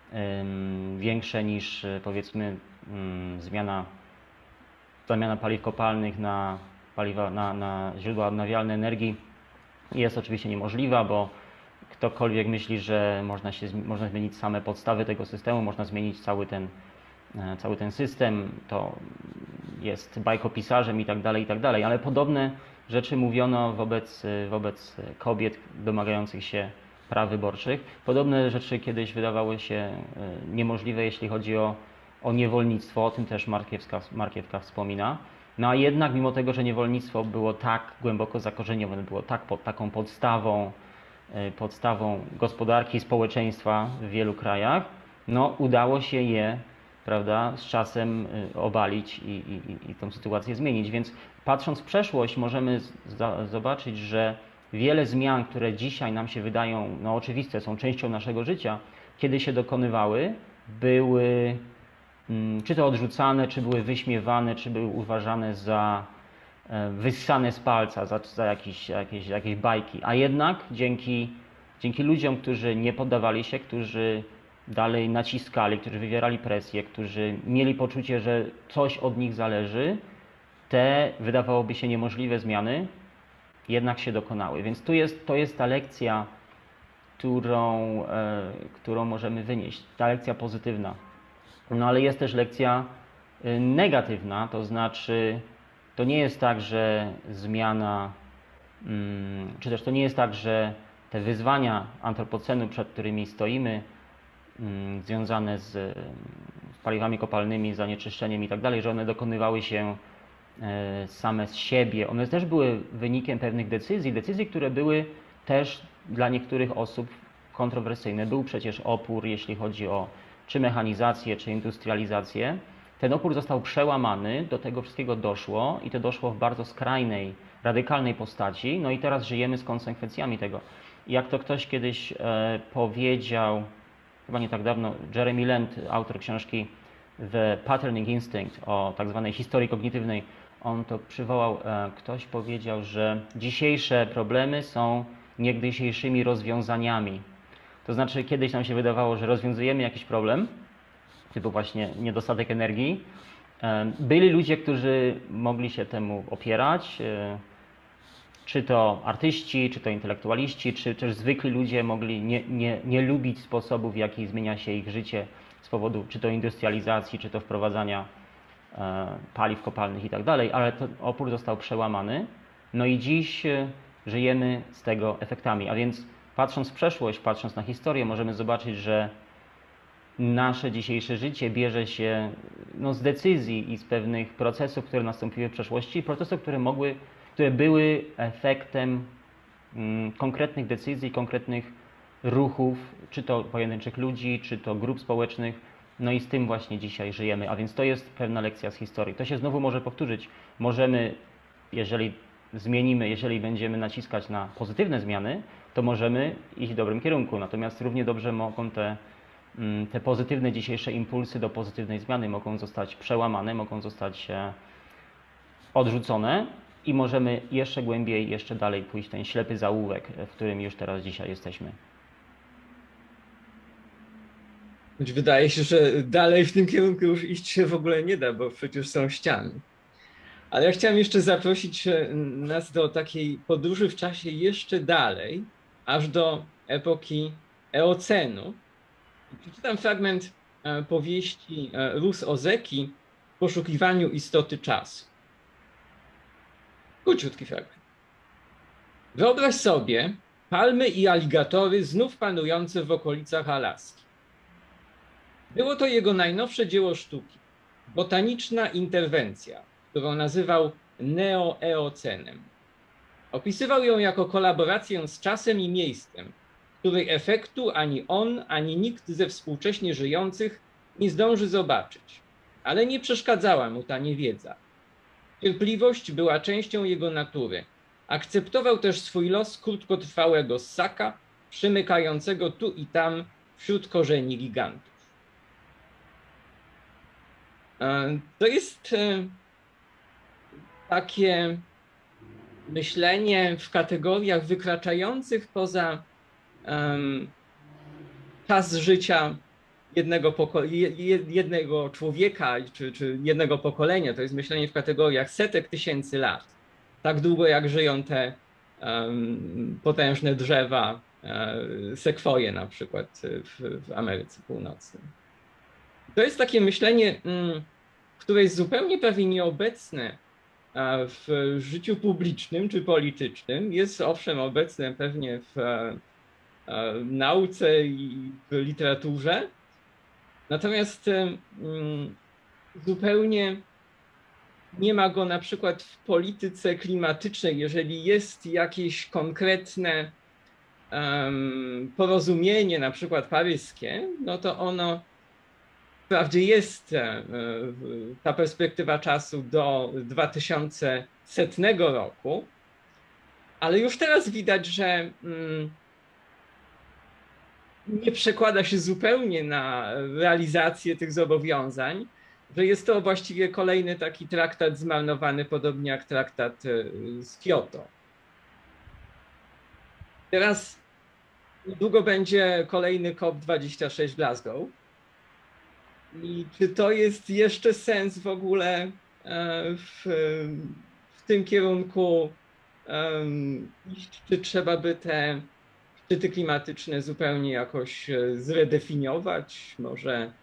um, większe niż powiedzmy um, zmiana, zamiana paliw kopalnych na paliwa, na, na źródła odnawialne energii jest oczywiście niemożliwa, bo ktokolwiek myśli, że można, się, można zmienić same podstawy tego systemu, można zmienić cały ten, cały ten system, to jest bajkopisarzem i tak dalej, i tak dalej. Ale podobne rzeczy mówiono wobec, wobec kobiet domagających się praw wyborczych. Podobne rzeczy kiedyś wydawały się niemożliwe, jeśli chodzi o, o niewolnictwo, o tym też Markiewka, Markiewka wspomina. No a jednak mimo tego, że niewolnictwo było tak głęboko zakorzenione, było tak pod, taką podstawą, podstawą gospodarki i społeczeństwa w wielu krajach, no udało się je, prawda, z czasem obalić i, i, i tą sytuację zmienić. Więc patrząc w przeszłość możemy z, zobaczyć, że wiele zmian, które dzisiaj nam się wydają no oczywiste, są częścią naszego życia, kiedy się dokonywały, były czy to odrzucane, czy były wyśmiewane, czy były uważane za wyssane z palca, za, za jakieś, jakieś, jakieś bajki. A jednak dzięki, dzięki ludziom, którzy nie poddawali się, którzy dalej naciskali, którzy wywierali presję, którzy mieli poczucie, że coś od nich zależy, te wydawałoby się niemożliwe zmiany jednak się dokonały. Więc tu jest, to jest ta lekcja, którą, e, którą możemy wynieść, ta lekcja pozytywna. No ale jest też lekcja negatywna, to znaczy to nie jest tak, że zmiana, czy też to nie jest tak, że te wyzwania antropocenu, przed którymi stoimy, związane z paliwami kopalnymi, zanieczyszczeniem i tak dalej, że one dokonywały się same z siebie. One też były wynikiem pewnych decyzji, decyzji, które były też dla niektórych osób kontrowersyjne. Był przecież opór, jeśli chodzi o czy mechanizację, czy industrializację. Ten opór został przełamany, do tego wszystkiego doszło i to doszło w bardzo skrajnej, radykalnej postaci. No i teraz żyjemy z konsekwencjami tego. Jak to ktoś kiedyś e, powiedział, chyba nie tak dawno, Jeremy Lent, autor książki The Patterning Instinct o tak zwanej historii kognitywnej, on to przywołał, e, ktoś powiedział, że dzisiejsze problemy są niegdysiejszymi rozwiązaniami. To znaczy kiedyś nam się wydawało, że rozwiązujemy jakiś problem, typu właśnie niedostatek energii. Byli ludzie, którzy mogli się temu opierać, czy to artyści, czy to intelektualiści, czy też zwykli ludzie mogli nie, nie, nie lubić sposobu, w jaki zmienia się ich życie z powodu czy to industrializacji, czy to wprowadzania paliw kopalnych i tak dalej, ale ten opór został przełamany. No i dziś żyjemy z tego efektami, a więc patrząc w przeszłość, patrząc na historię, możemy zobaczyć, że nasze dzisiejsze życie bierze się no, z decyzji i z pewnych procesów, które nastąpiły w przeszłości, procesów, które mogły, które były efektem mm, konkretnych decyzji, konkretnych ruchów, czy to pojedynczych ludzi, czy to grup społecznych, no i z tym właśnie dzisiaj żyjemy, a więc to jest pewna lekcja z historii. To się znowu może powtórzyć. Możemy, jeżeli zmienimy, jeżeli będziemy naciskać na pozytywne zmiany, to możemy iść w dobrym kierunku. Natomiast równie dobrze mogą te, te pozytywne dzisiejsze impulsy do pozytywnej zmiany mogą zostać przełamane, mogą zostać odrzucone i możemy jeszcze głębiej, jeszcze dalej pójść w ten ślepy zaułek, w którym już teraz dzisiaj jesteśmy. Wydaje się, że dalej w tym kierunku już iść się w ogóle nie da, bo przecież są ściany. Ale ja chciałem jeszcze zaprosić nas do takiej podróży w czasie jeszcze dalej, aż do epoki Eocenu. Przeczytam fragment powieści Rus Ozeki w poszukiwaniu istoty czasu. Króciutki fragment. Wyobraź sobie palmy i aligatory znów panujące w okolicach Alaski. Było to jego najnowsze dzieło sztuki, botaniczna interwencja, którą nazywał neoeocenem. Opisywał ją jako kolaborację z czasem i miejscem, której efektu ani on, ani nikt ze współcześnie żyjących nie zdąży zobaczyć. Ale nie przeszkadzała mu ta niewiedza. Cierpliwość była częścią jego natury. Akceptował też swój los krótkotrwałego ssaka, przymykającego tu i tam wśród korzeni gigantów. To jest takie myślenie w kategoriach wykraczających poza um, czas życia jednego, jednego człowieka czy, czy jednego pokolenia. To jest myślenie w kategoriach setek tysięcy lat. Tak długo jak żyją te um, potężne drzewa, um, sekwoje na przykład w, w Ameryce Północnej. To jest takie myślenie, um, które jest zupełnie prawie nieobecne w życiu publicznym czy politycznym. Jest owszem obecne pewnie w nauce i w literaturze. Natomiast zupełnie nie ma go na przykład w polityce klimatycznej. Jeżeli jest jakieś konkretne porozumienie, na przykład paryskie, no to ono wprawdzie jest ta perspektywa czasu do dwa tysiące setnego roku, ale już teraz widać, że nie przekłada się zupełnie na realizację tych zobowiązań, że jest to właściwie kolejny taki traktat zmarnowany, podobnie jak traktat z Kioto. Teraz niedługo będzie kolejny COP dwadzieścia sześć w Glasgow. I czy to jest jeszcze sens w ogóle w, w tym kierunku iść, czy trzeba by te szczyty klimatyczne zupełnie jakoś zredefiniować? Może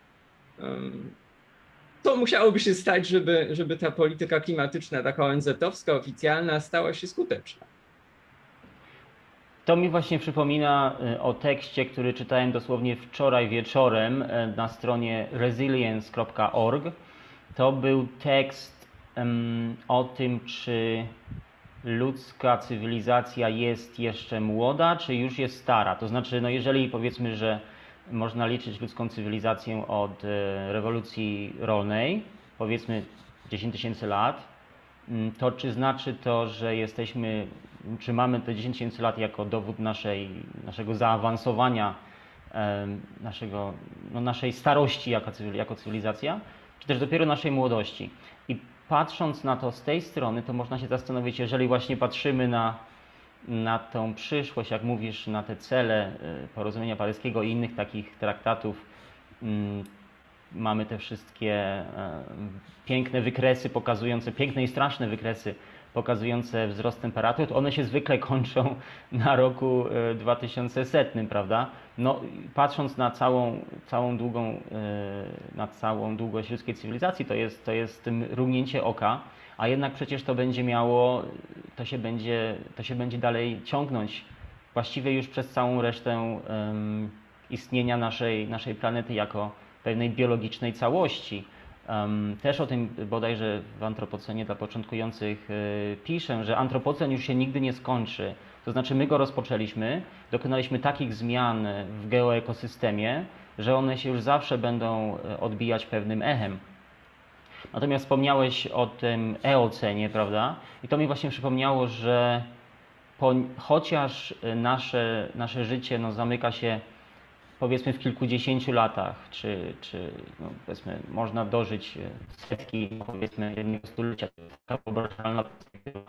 to musiałoby się stać, żeby, żeby ta polityka klimatyczna, taka O N Z-owska, oficjalna, stała się skuteczna. To mi właśnie przypomina o tekście, który czytałem dosłownie wczoraj wieczorem na stronie resilience kropka org. To był tekst um, o tym, czy ludzka cywilizacja jest jeszcze młoda, czy już jest stara. To znaczy, no jeżeli powiedzmy, że można liczyć ludzką cywilizację od rewolucji rolnej, powiedzmy dziesięć tysięcy lat, to czy znaczy to, że jesteśmy, czy mamy te dziesięć tysięcy lat jako dowód naszej, naszego zaawansowania, naszego, no naszej starości jako, jako cywilizacja, czy też dopiero naszej młodości. I patrząc na to z tej strony, to można się zastanowić, jeżeli właśnie patrzymy na, na tą przyszłość, jak mówisz, na te cele porozumienia paryskiego i innych takich traktatów, mamy te wszystkie piękne wykresy pokazujące, piękne i straszne wykresy pokazujące wzrost temperatur, to one się zwykle kończą na roku dwa tysiące sto, prawda? No, patrząc na całą, całą długą, na całą długość ludzkiej cywilizacji, to jest, to jest mrugnięcie oka, a jednak przecież to będzie miało, to się będzie, to się będzie dalej ciągnąć właściwie już przez całą resztę um, istnienia naszej, naszej planety jako pewnej biologicznej całości. Um, też o tym bodajże w antropocenie dla początkujących y, piszę, że antropocen już się nigdy nie skończy. To znaczy my go rozpoczęliśmy, dokonaliśmy takich zmian w geoekosystemie, że one się już zawsze będą odbijać pewnym echem. Natomiast wspomniałeś o tym eocenie, prawda? I to mi właśnie przypomniało, że po, chociaż nasze, nasze życie no, zamyka się powiedzmy w kilkudziesięciu latach, czy, czy no, powiedzmy można dożyć setki, powiedzmy jednego stulecia, taka wyobrażalna perspektywa,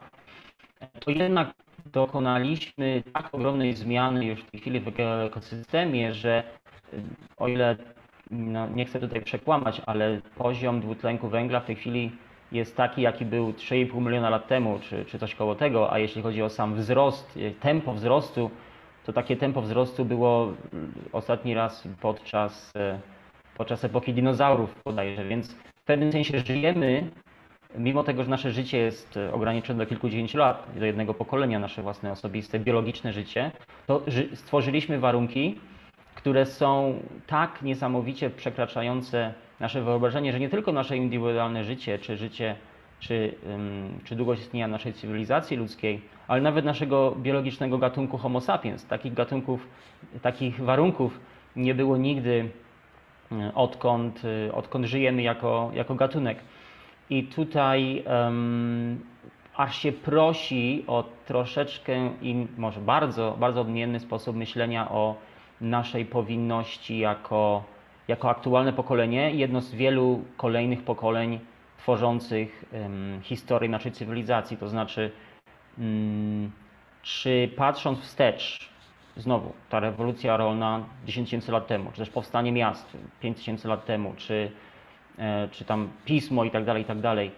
to jednak dokonaliśmy tak ogromnej zmiany już w tej chwili w ekosystemie, że o ile no, nie chcę tutaj przekłamać, ale poziom dwutlenku węgla w tej chwili jest taki, jaki był trzy i pół miliona lat temu, czy, czy coś koło tego, a jeśli chodzi o sam wzrost, tempo wzrostu, to takie tempo wzrostu było ostatni raz podczas, podczas epoki dinozaurów bodajże, więc w pewnym sensie żyjemy, mimo tego, że nasze życie jest ograniczone do kilkudziesięciu lat, do jednego pokolenia, nasze własne osobiste, biologiczne życie, to stworzyliśmy warunki, które są tak niesamowicie przekraczające nasze wyobrażenie, że nie tylko nasze indywidualne życie, czy życie, czy, um, czy długość istnienia naszej cywilizacji ludzkiej, ale nawet naszego biologicznego gatunku Homo sapiens. Takich gatunków, takich warunków nie było nigdy, odkąd, odkąd żyjemy jako, jako gatunek. I tutaj um, aż się prosi o troszeczkę, in, może bardzo, bardzo odmienny sposób myślenia o naszej powinności jako, jako aktualne pokolenie, jedno z wielu kolejnych pokoleń tworzących um, historię naszej cywilizacji. To znaczy, um, czy patrząc wstecz, znowu ta rewolucja rolna dziesięć tysięcy lat temu, czy też powstanie miast pięć tysięcy lat temu, czy, e, czy tam pismo i tak dalej, i tak dalej,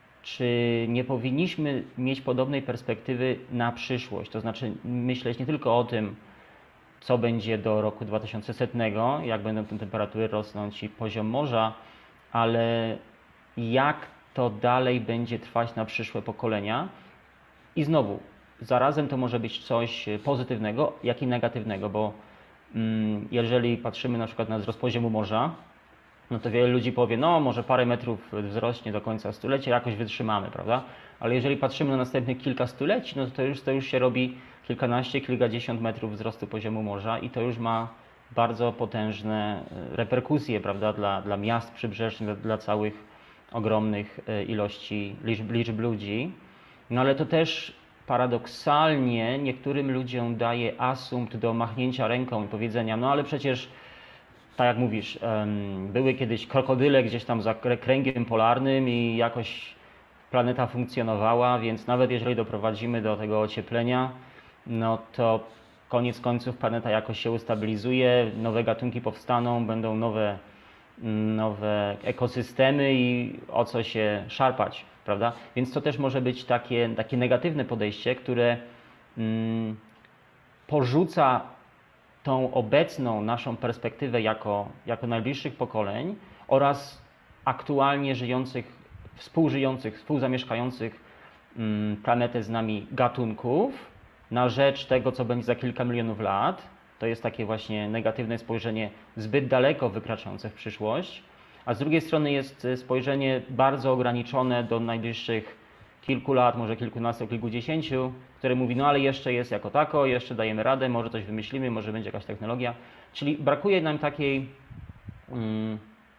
czy nie powinniśmy mieć podobnej perspektywy na przyszłość? To znaczy myśleć nie tylko o tym, co będzie do roku dwa tysiące sto, jak będą te temperatury rosnąć i poziom morza, ale jak to dalej będzie trwać na przyszłe pokolenia. I znowu, zarazem to może być coś pozytywnego, jak i negatywnego, bo mm, jeżeli patrzymy na przykład na wzrost poziomu morza, no to wiele ludzi powie, no może parę metrów wzrośnie do końca stulecia, jakoś wytrzymamy, prawda? Ale jeżeli patrzymy na następnych kilka stuleci, no to już, to już się robi kilkanaście, kilkadziesiąt metrów wzrostu poziomu morza i to już ma bardzo potężne reperkusje, prawda, dla, dla miast przybrzeżnych, dla, dla całych ogromnych ilości liczb, liczb ludzi. No ale to też paradoksalnie niektórym ludziom daje asumpt do machnięcia ręką i powiedzenia, no ale przecież tak jak mówisz, były kiedyś krokodyle gdzieś tam za kręgiem polarnym i jakoś planeta funkcjonowała, więc nawet jeżeli doprowadzimy do tego ocieplenia, no to koniec końców planeta jakoś się ustabilizuje, nowe gatunki powstaną, będą nowe, nowe ekosystemy i o co się szarpać, prawda? Więc to też może być takie, takie negatywne podejście, które mm, porzuca tą obecną naszą perspektywę jako, jako najbliższych pokoleń oraz aktualnie żyjących, współżyjących, współzamieszkających planetę z nami gatunków na rzecz tego, co będzie za kilka milionów lat. To jest takie właśnie negatywne spojrzenie zbyt daleko wykraczające w przyszłość, a z drugiej strony jest spojrzenie bardzo ograniczone do najbliższych kilku lat, może kilkunastu, kilkudziesięciu, które mówi, no ale jeszcze jest jako tako, jeszcze dajemy radę, może coś wymyślimy, może będzie jakaś technologia. Czyli brakuje nam takiej um,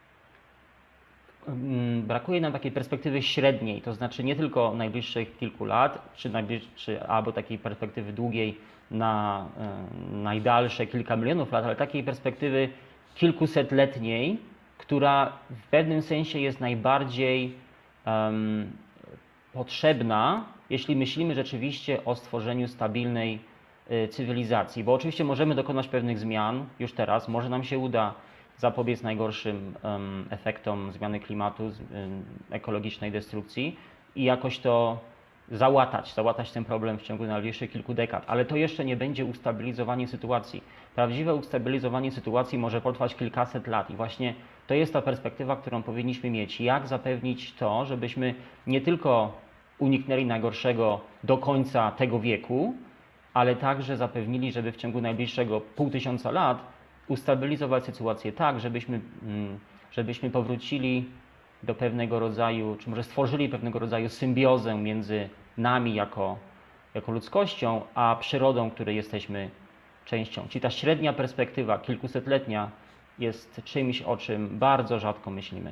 um, brakuje nam takiej perspektywy średniej, to znaczy nie tylko najbliższych kilku lat, czy, najbliż, czy albo takiej perspektywy długiej na um, najdalsze kilka milionów lat, ale takiej perspektywy kilkusetletniej, która w pewnym sensie jest najbardziej um, potrzebna, jeśli myślimy rzeczywiście o stworzeniu stabilnej cywilizacji, bo oczywiście możemy dokonać pewnych zmian już teraz, może nam się uda zapobiec najgorszym um, efektom zmiany klimatu, um, ekologicznej destrukcji i jakoś to załatać, załatać ten problem w ciągu najbliższych kilku dekad, ale to jeszcze nie będzie ustabilizowanie sytuacji. Prawdziwe ustabilizowanie sytuacji może potrwać kilkaset lat i właśnie to jest ta perspektywa, którą powinniśmy mieć. Jak zapewnić to, żebyśmy nie tylko uniknęli najgorszego do końca tego wieku, ale także zapewnili, żeby w ciągu najbliższego pół tysiąca lat ustabilizować sytuację tak, żebyśmy, żebyśmy powrócili do pewnego rodzaju, czy może stworzyli pewnego rodzaju symbiozę między nami jako, jako ludzkością, a przyrodą, której jesteśmy częścią. Czyli ta średnia perspektywa, kilkusetletnia, jest czymś, o czym bardzo rzadko myślimy.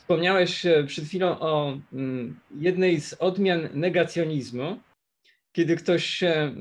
Wspomniałeś przed chwilą o jednej z odmian negacjonizmu, kiedy ktoś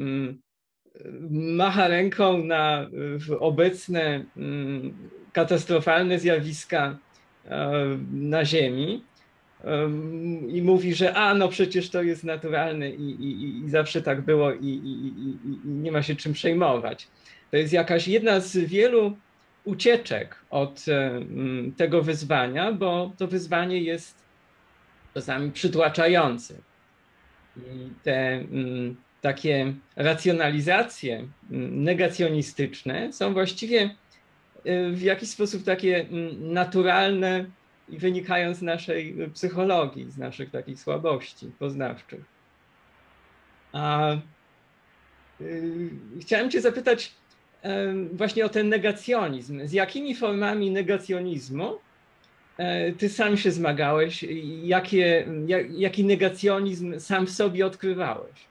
macha ręką na obecne katastrofalne zjawiska na Ziemi i mówi, że a no przecież to jest naturalne i, i, i zawsze tak było i, i, i, i nie ma się czym przejmować. To jest jakaś jedna z wielu ucieczek od tego wyzwania, bo to wyzwanie jest czasami przytłaczające. I te takie racjonalizacje negacjonistyczne są właściwie w jakiś sposób takie naturalne i wynikają z naszej psychologii, z naszych takich słabości poznawczych. A y, chciałem cię zapytać y, właśnie o ten negacjonizm. Z jakimi formami negacjonizmu y, ty sam się zmagałeś? Jakie, jak, jaki negacjonizm sam w sobie odkrywałeś?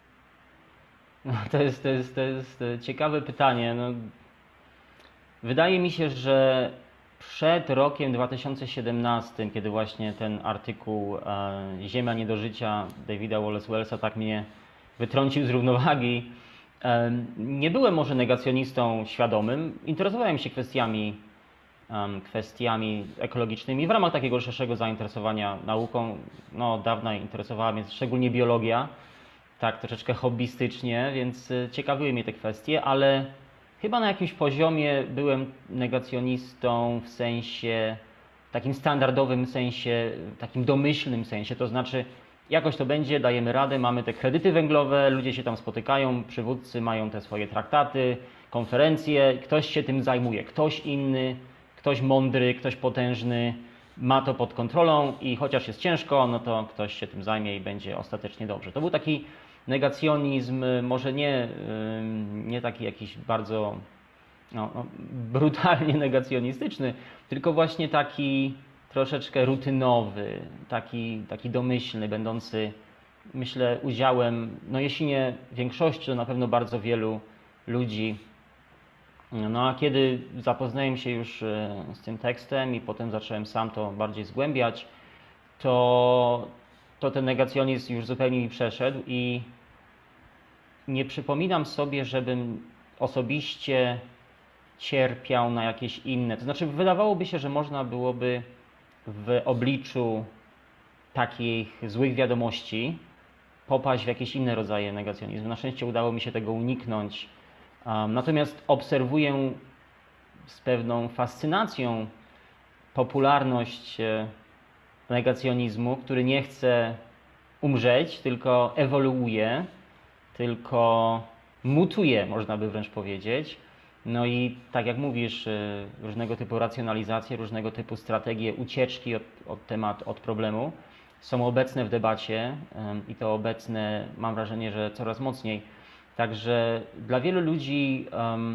No, to jest, to jest, to jest ciekawe pytanie. No, wydaje mi się, że przed rokiem dwa tysiące siedemnastym, kiedy właśnie ten artykuł e, Ziemia nie do życia Davida Wallace Wellsa tak mnie wytrącił z równowagi, e, nie byłem może negacjonistą świadomym. Interesowałem się kwestiami, e, kwestiami ekologicznymi w ramach takiego szerszego zainteresowania nauką. No, od dawna interesowała mnie szczególnie biologia, tak troszeczkę hobbystycznie, więc ciekawiły mnie te kwestie, ale chyba na jakimś poziomie byłem negacjonistą w sensie, takim standardowym sensie, takim domyślnym sensie, to znaczy jakoś to będzie, dajemy radę, mamy te kredyty węglowe, ludzie się tam spotykają, przywódcy mają te swoje traktaty, konferencje, ktoś się tym zajmuje, ktoś inny, ktoś mądry, ktoś potężny ma to pod kontrolą i chociaż jest ciężko, no to ktoś się tym zajmie i będzie ostatecznie dobrze. To był taki negacjonizm, może nie, nie taki jakiś bardzo no, no, brutalnie negacjonistyczny, tylko właśnie taki troszeczkę rutynowy, taki, taki domyślny, będący, myślę, udziałem, no jeśli nie większości, to na pewno bardzo wielu ludzi. No a kiedy zapoznałem się już z tym tekstem i potem zacząłem sam to bardziej zgłębiać, to, to ten negacjonizm już zupełnie mi przeszedł i nie przypominam sobie, żebym osobiście cierpiał na jakieś inne. To znaczy wydawałoby się, że można byłoby w obliczu takich złych wiadomości popaść w jakieś inne rodzaje negacjonizmu. Na szczęście udało mi się tego uniknąć. Um, natomiast obserwuję z pewną fascynacją popularność negacjonizmu, który nie chce umrzeć, tylko ewoluuje, tylko mutuje, można by wręcz powiedzieć. No i tak jak mówisz, różnego typu racjonalizacje, różnego typu strategie ucieczki od, od tematu, od problemu są obecne w debacie i to obecne, mam wrażenie, że coraz mocniej. Także dla wielu ludzi, um,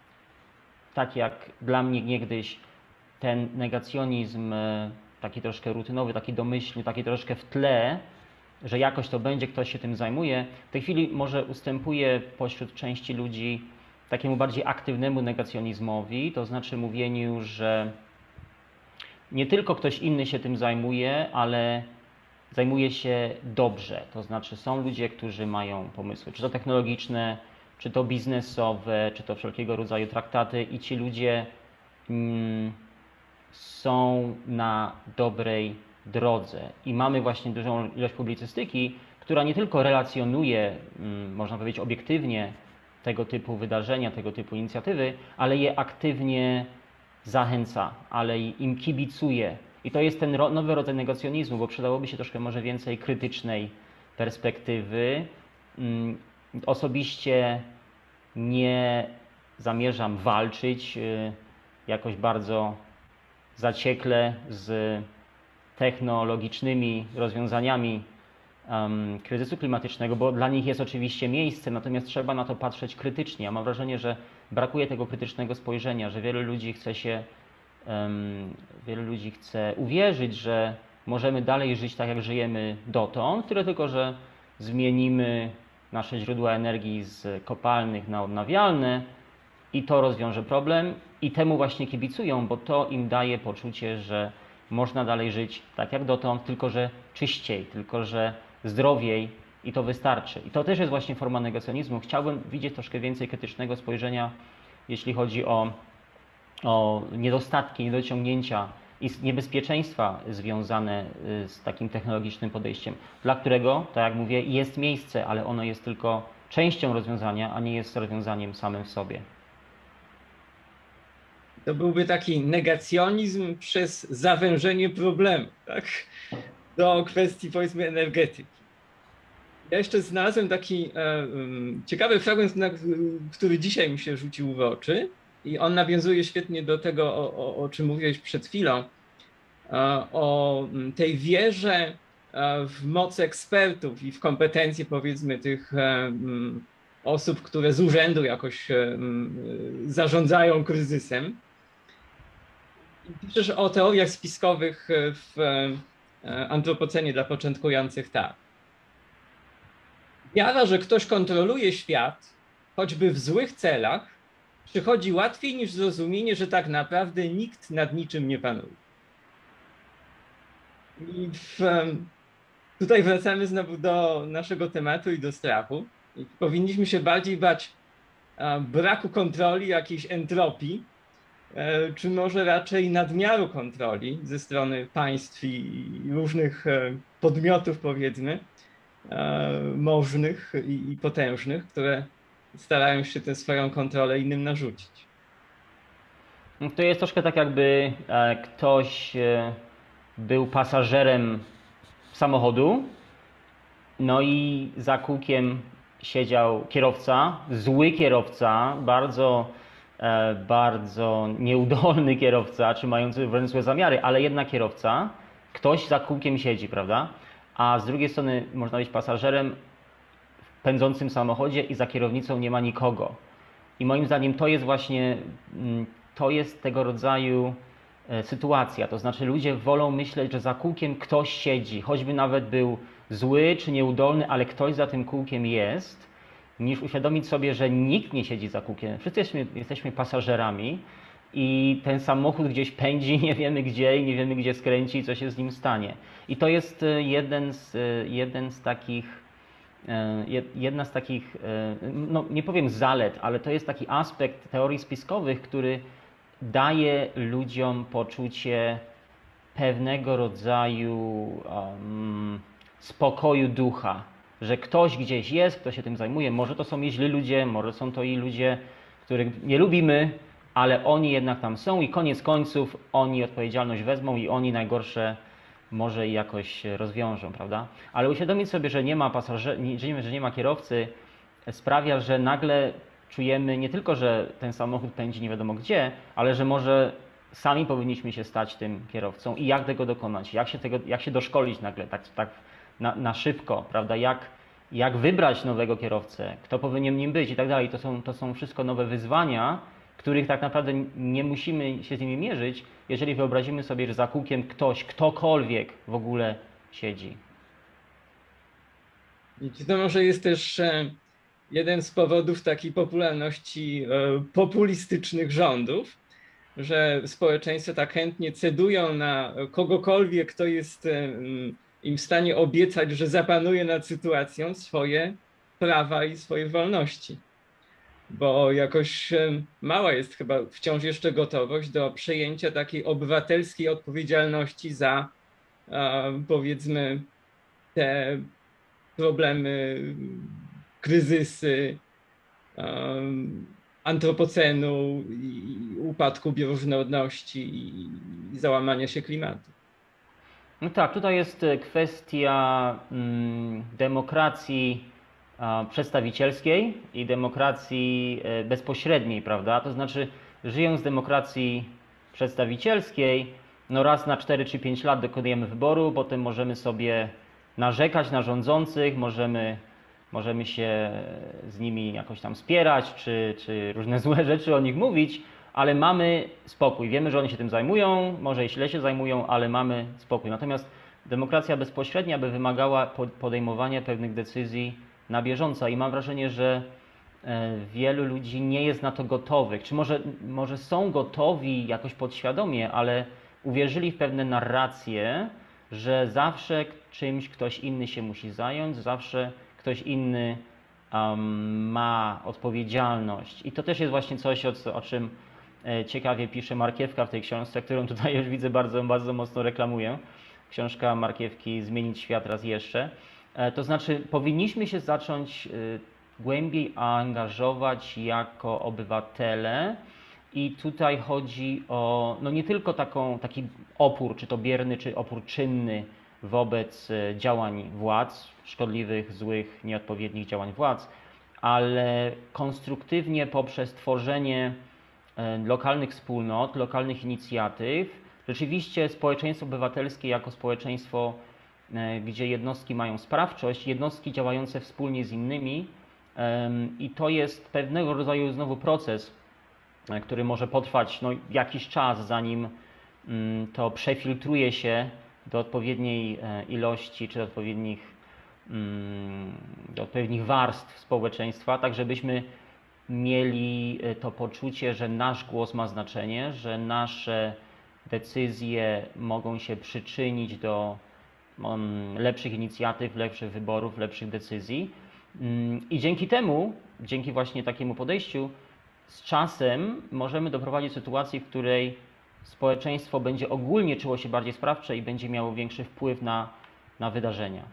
tak jak dla mnie niegdyś, ten negacjonizm taki troszkę rutynowy, taki domyślny, taki troszkę w tle, że jakoś to będzie, ktoś się tym zajmuje, w tej chwili może ustępuje pośród części ludzi takiemu bardziej aktywnemu negacjonizmowi, to znaczy mówieniu, że nie tylko ktoś inny się tym zajmuje, ale zajmuje się dobrze. To znaczy są ludzie, którzy mają pomysły, czy to technologiczne, czy to biznesowe, czy to wszelkiego rodzaju traktaty i ci ludzie mm, są na dobrej drodze. I mamy właśnie dużą ilość publicystyki, która nie tylko relacjonuje, mm, można powiedzieć obiektywnie, tego typu wydarzenia, tego typu inicjatywy, ale je aktywnie zachęca, ale im kibicuje. I to jest ten nowy rodzaj negacjonizmu, bo przydałoby się troszkę może więcej krytycznej perspektywy. Osobiście nie zamierzam walczyć jakoś bardzo zaciekle z technologicznymi rozwiązaniami um, kryzysu klimatycznego, bo dla nich jest oczywiście miejsce, natomiast trzeba na to patrzeć krytycznie. Ja mam wrażenie, że brakuje tego krytycznego spojrzenia, że wielu ludzi chce się, um, wielu ludzi chce uwierzyć, że możemy dalej żyć tak, jak żyjemy dotąd, tyle tylko, że zmienimy nasze źródła energii z kopalnych na odnawialne i to rozwiąże problem i temu właśnie kibicują, bo to im daje poczucie, że można dalej żyć tak jak dotąd, tylko że czyściej, tylko że zdrowiej i to wystarczy. I to też jest właśnie forma negacjonizmu. Chciałbym widzieć troszkę więcej krytycznego spojrzenia, jeśli chodzi o, o niedostatki, niedociągnięcia i niebezpieczeństwa związane z takim technologicznym podejściem, dla którego, tak jak mówię, jest miejsce, ale ono jest tylko częścią rozwiązania, a nie jest rozwiązaniem samym w sobie. To byłby taki negacjonizm przez zawężenie problemu, tak? Do kwestii, powiedzmy, energetyki. Ja jeszcze znalazłem taki e, ciekawy fragment, na, który dzisiaj mi się rzucił w oczy i on nawiązuje świetnie do tego, o, o, o czym mówiłeś przed chwilą, e, o tej wierze w moc ekspertów i w kompetencje, powiedzmy, tych e, osób, które z urzędu jakoś e, zarządzają kryzysem. Piszesz o teoriach spiskowych w antropocenie dla początkujących tak. Wiara, że ktoś kontroluje świat, choćby w złych celach, przychodzi łatwiej niż zrozumienie, że tak naprawdę nikt nad niczym nie panuje. I w, tutaj wracamy znowu do naszego tematu i do strachu. I powinniśmy się bardziej bać braku kontroli, jakiejś entropii, czy może raczej nadmiaru kontroli ze strony państw i różnych podmiotów, powiedzmy, możnych i potężnych, które starają się tę swoją kontrolę innym narzucić. To jest troszkę tak, jakby ktoś był pasażerem samochodu, no i za kółkiem siedział kierowca, zły kierowca, bardzo bardzo nieudolny kierowca, czy mający wręcz złe zamiary, ale jednak kierowca, ktoś za kółkiem siedzi, prawda? A z drugiej strony można być pasażerem w pędzącym samochodzie i za kierownicą nie ma nikogo. I moim zdaniem to jest właśnie, to jest tego rodzaju sytuacja. To znaczy ludzie wolą myśleć, że za kółkiem ktoś siedzi, choćby nawet był zły czy nieudolny, ale ktoś za tym kółkiem jest, niż uświadomić sobie, że nikt nie siedzi za kółkiem. Wszyscy jesteśmy, jesteśmy pasażerami i ten samochód gdzieś pędzi, nie wiemy gdzie i nie wiemy gdzie skręci i co się z nim stanie. I to jest jeden z, jeden z takich, jedna z takich, no nie powiem zalet, ale to jest taki aspekt teorii spiskowych, który daje ludziom poczucie pewnego rodzaju um, spokoju ducha, że ktoś gdzieś jest, kto się tym zajmuje. Może to są i źli ludzie, może są to i ludzie, których nie lubimy, ale oni jednak tam są i koniec końców oni odpowiedzialność wezmą i oni najgorsze może jakoś rozwiążą, prawda? Ale uświadomić sobie, że nie ma pasażera, że nie ma kierowcy, sprawia, że nagle czujemy nie tylko, że ten samochód pędzi nie wiadomo gdzie, ale że może sami powinniśmy się stać tym kierowcą i jak tego dokonać, jak się, tego, jak się doszkolić nagle tak, tak na, na szybko, prawda? Jak, jak wybrać nowego kierowcę, kto powinien nim być i tak dalej. To są, to są wszystko nowe wyzwania, których tak naprawdę nie musimy się z nimi mierzyć, jeżeli wyobrazimy sobie, że za kółkiem ktoś, ktokolwiek w ogóle siedzi. I to może jest też jeden z powodów takiej popularności populistycznych rządów, że społeczeństwo tak chętnie cedują na kogokolwiek, kto jest im w stanie obiecać, że zapanuje nad sytuacją, swoje prawa i swoje wolności. Bo jakoś mała jest chyba wciąż jeszcze gotowość do przejęcia takiej obywatelskiej odpowiedzialności za, powiedzmy, te problemy, kryzysy, antropocenu, i upadku bioróżnorodności i załamania się klimatu. No tak, tutaj jest kwestia mm, demokracji a, przedstawicielskiej i demokracji e, bezpośredniej, prawda? To znaczy, żyjąc w demokracji przedstawicielskiej, no raz na cztery czy pięć lat dokonujemy wyboru, potem możemy sobie narzekać na rządzących, możemy, możemy się z nimi jakoś tam spierać, czy, czy różne złe rzeczy o nich mówić, ale mamy spokój. Wiemy, że oni się tym zajmują, może i źle się zajmują, ale mamy spokój. Natomiast demokracja bezpośrednia by wymagała podejmowania pewnych decyzji na bieżąco i mam wrażenie, że wielu ludzi nie jest na to gotowych. Czy może, może są gotowi jakoś podświadomie, ale uwierzyli w pewne narracje, że zawsze czymś ktoś inny się musi zająć, zawsze ktoś inny um, ma odpowiedzialność. I to też jest właśnie coś, o, o czym ciekawie pisze Markiewka w tej książce, którą tutaj już widzę bardzo, bardzo mocno reklamuję. Książka Markiewki Zmienić świat raz jeszcze. To znaczy, powinniśmy się zacząć głębiej angażować jako obywatele i tutaj chodzi o no nie tylko taką, taki opór, czy to bierny, czy opór czynny wobec działań władz, szkodliwych, złych, nieodpowiednich działań władz, ale konstruktywnie poprzez tworzenie lokalnych wspólnot, lokalnych inicjatyw. Rzeczywiście społeczeństwo obywatelskie jako społeczeństwo, gdzie jednostki mają sprawczość, jednostki działające wspólnie z innymi i to jest pewnego rodzaju znowu proces, który może potrwać no, jakiś czas, zanim to przefiltruje się do odpowiedniej ilości czy do odpowiednich, do odpowiednich warstw społeczeństwa, tak żebyśmy mieli to poczucie, że nasz głos ma znaczenie, że nasze decyzje mogą się przyczynić do lepszych inicjatyw, lepszych wyborów, lepszych decyzji. I dzięki temu, dzięki właśnie takiemu podejściu, z czasem możemy doprowadzić do sytuacji, w której społeczeństwo będzie ogólnie czuło się bardziej sprawcze i będzie miało większy wpływ na, na wydarzenia.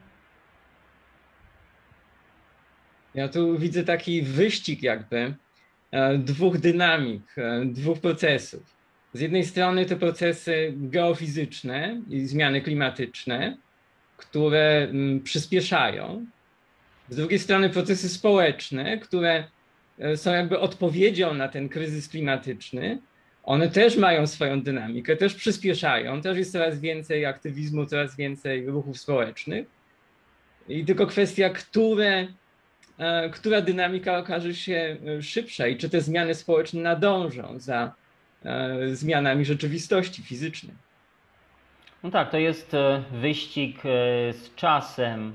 Ja tu widzę taki wyścig jakby dwóch dynamik, dwóch procesów. Z jednej strony te procesy geofizyczne i zmiany klimatyczne, które przyspieszają. Z drugiej strony procesy społeczne, które są jakby odpowiedzią na ten kryzys klimatyczny. One też mają swoją dynamikę, też przyspieszają, też jest coraz więcej aktywizmu, coraz więcej ruchów społecznych. I tylko kwestia, które która dynamika okaże się szybsza i czy te zmiany społeczne nadążą za zmianami rzeczywistości fizycznej. No tak, to jest wyścig z czasem.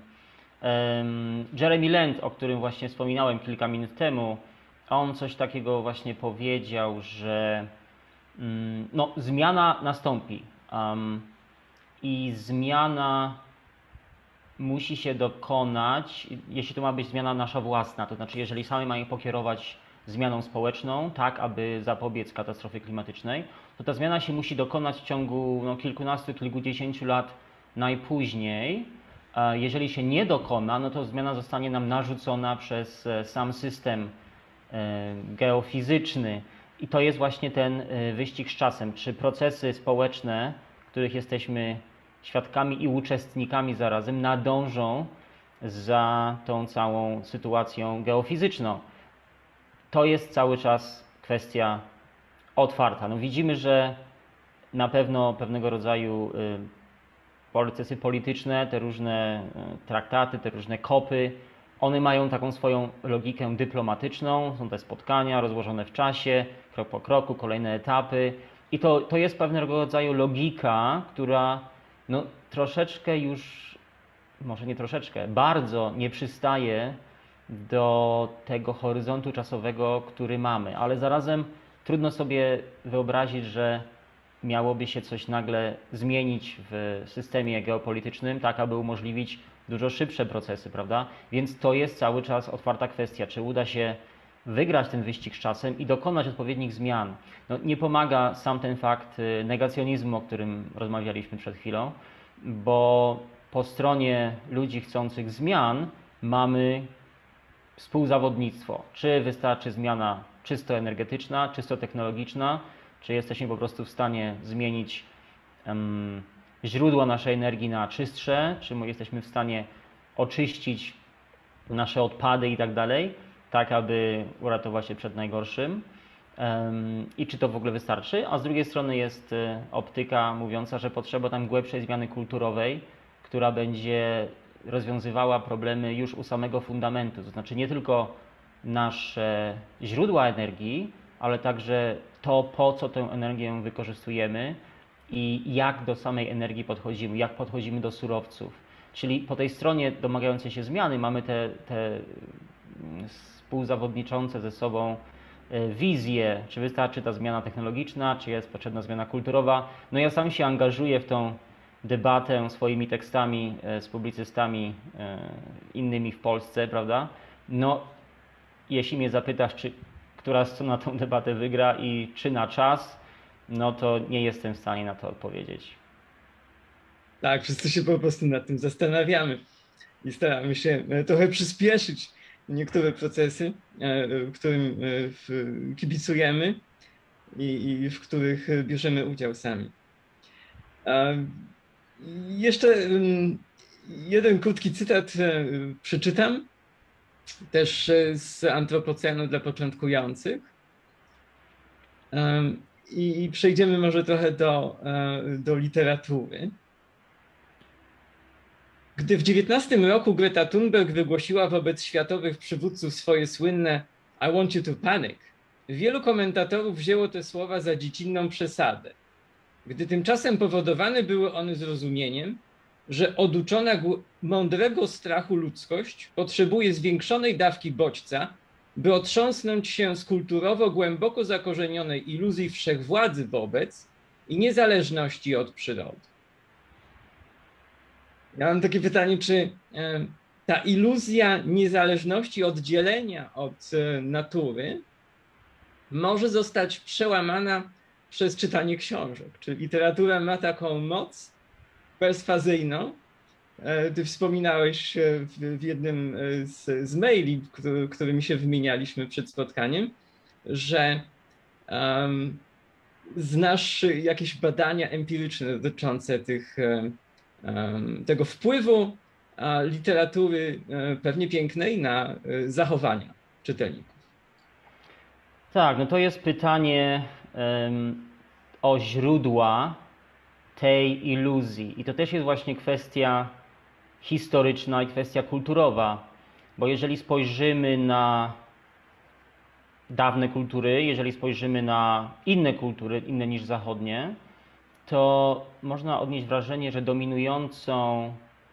Jeremy Land, o którym właśnie wspominałem kilka minut temu, on coś takiego właśnie powiedział, że no, zmiana nastąpi um, i zmiana musi się dokonać, jeśli to ma być zmiana nasza własna, to znaczy jeżeli sami mamy pokierować zmianą społeczną, tak aby zapobiec katastrofie klimatycznej, to ta zmiana się musi dokonać w ciągu no, kilkunastu, kilkudziesięciu lat najpóźniej. Jeżeli się nie dokona, no to zmiana zostanie nam narzucona przez sam system geofizyczny i to jest właśnie ten wyścig z czasem. Czy procesy społeczne, których jesteśmy świadkami i uczestnikami zarazem, nadążą za tą całą sytuacją geofizyczną. To jest cały czas kwestia otwarta. No widzimy, że na pewno pewnego rodzaju procesy polityczne, te różne traktaty, te różne kopy, one mają taką swoją logikę dyplomatyczną, są te spotkania rozłożone w czasie, krok po kroku, kolejne etapy i to, to jest pewnego rodzaju logika, która no, troszeczkę już, może nie troszeczkę, bardzo nie przystaje do tego horyzontu czasowego, który mamy, ale zarazem trudno sobie wyobrazić, że miałoby się coś nagle zmienić w systemie geopolitycznym, tak aby umożliwić dużo szybsze procesy, prawda? Więc to jest cały czas otwarta kwestia, czy uda się wygrać ten wyścig z czasem i dokonać odpowiednich zmian. No, nie pomaga sam ten fakt negacjonizmu, o którym rozmawialiśmy przed chwilą, bo po stronie ludzi chcących zmian mamy współzawodnictwo. Czy wystarczy zmiana czysto energetyczna, czysto technologiczna, czy jesteśmy po prostu w stanie zmienić um, źródła naszej energii na czystsze, czy jesteśmy w stanie oczyścić nasze odpady i tak dalej, tak aby uratować się przed najgorszym um, i czy to w ogóle wystarczy, a z drugiej strony jest y, optyka mówiąca, że potrzeba tam głębszej zmiany kulturowej, która będzie rozwiązywała problemy już u samego fundamentu, to znaczy nie tylko nasze źródła energii, ale także to, po co tę energię wykorzystujemy i jak do samej energii podchodzimy, jak podchodzimy do surowców. Czyli po tej stronie domagającej się zmiany mamy te, te współzawodniczące ze sobą wizję, czy wystarczy ta zmiana technologiczna, czy jest potrzebna zmiana kulturowa. No ja sam się angażuję w tą debatę swoimi tekstami z publicystami innymi w Polsce, prawda? No, jeśli mnie zapytasz, czy która strona tą debatę wygra i czy na czas, no to nie jestem w stanie na to odpowiedzieć. Tak, wszyscy się po prostu nad tym zastanawiamy i staramy się trochę przyspieszyć niektóre procesy, w którym kibicujemy i, i w których bierzemy udział sami. Jeszcze jeden krótki cytat przeczytam, też z Antropocenu dla początkujących. I przejdziemy może trochę do, do literatury. Gdy w dziewiętnastym roku Greta Thunberg wygłosiła wobec światowych przywódców swoje słynne I want you to panic, wielu komentatorów wzięło te słowa za dziecinną przesadę, gdy tymczasem powodowane były one zrozumieniem, że oduczona mądrego strachu ludzkość potrzebuje zwiększonej dawki bodźca, by otrząsnąć się z kulturowo głęboko zakorzenionej iluzji wszechwładzy wobec i niezależności od przyrody. Ja mam takie pytanie, czy ta iluzja niezależności, oddzielenia od natury może zostać przełamana przez czytanie książek? Czy literatura ma taką moc perswazyjną? Ty wspominałeś w jednym z, z maili, który, którymi się wymienialiśmy przed spotkaniem, że um, znasz jakieś badania empiryczne dotyczące tych, um, tego wpływu literatury, pewnie pięknej, na zachowania czytelników. Tak, no to jest pytanie um, o źródła tej iluzji. I to też jest właśnie kwestia historyczna i kwestia kulturowa, bo jeżeli spojrzymy na dawne kultury, jeżeli spojrzymy na inne kultury, inne niż zachodnie, to można odnieść wrażenie, że dominującą,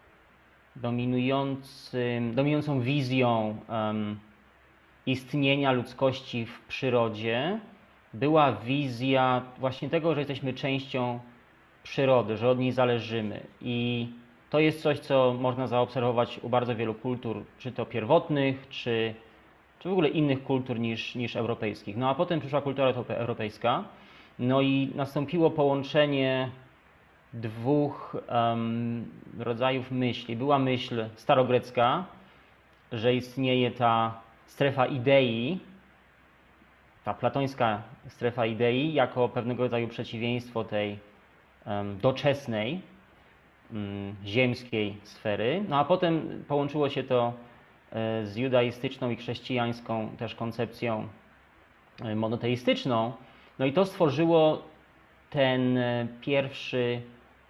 dominującym, dominującą wizją um, istnienia ludzkości w przyrodzie była wizja właśnie tego, że jesteśmy częścią przyrody, że od niej zależymy. I to jest coś, co można zaobserwować u bardzo wielu kultur, czy to pierwotnych, czy, czy w ogóle innych kultur niż, niż europejskich. No a potem przyszła kultura europejska, no i nastąpiło połączenie dwóch um, rodzajów myśli. Była myśl starogrecka, że istnieje ta strefa idei, ta platońska strefa idei, jako pewnego rodzaju przeciwieństwo tej um, doczesnej, um, ziemskiej sfery. No a potem połączyło się to e, z judaistyczną i chrześcijańską też koncepcją e, monoteistyczną. No i to stworzyło ten e, pierwszy,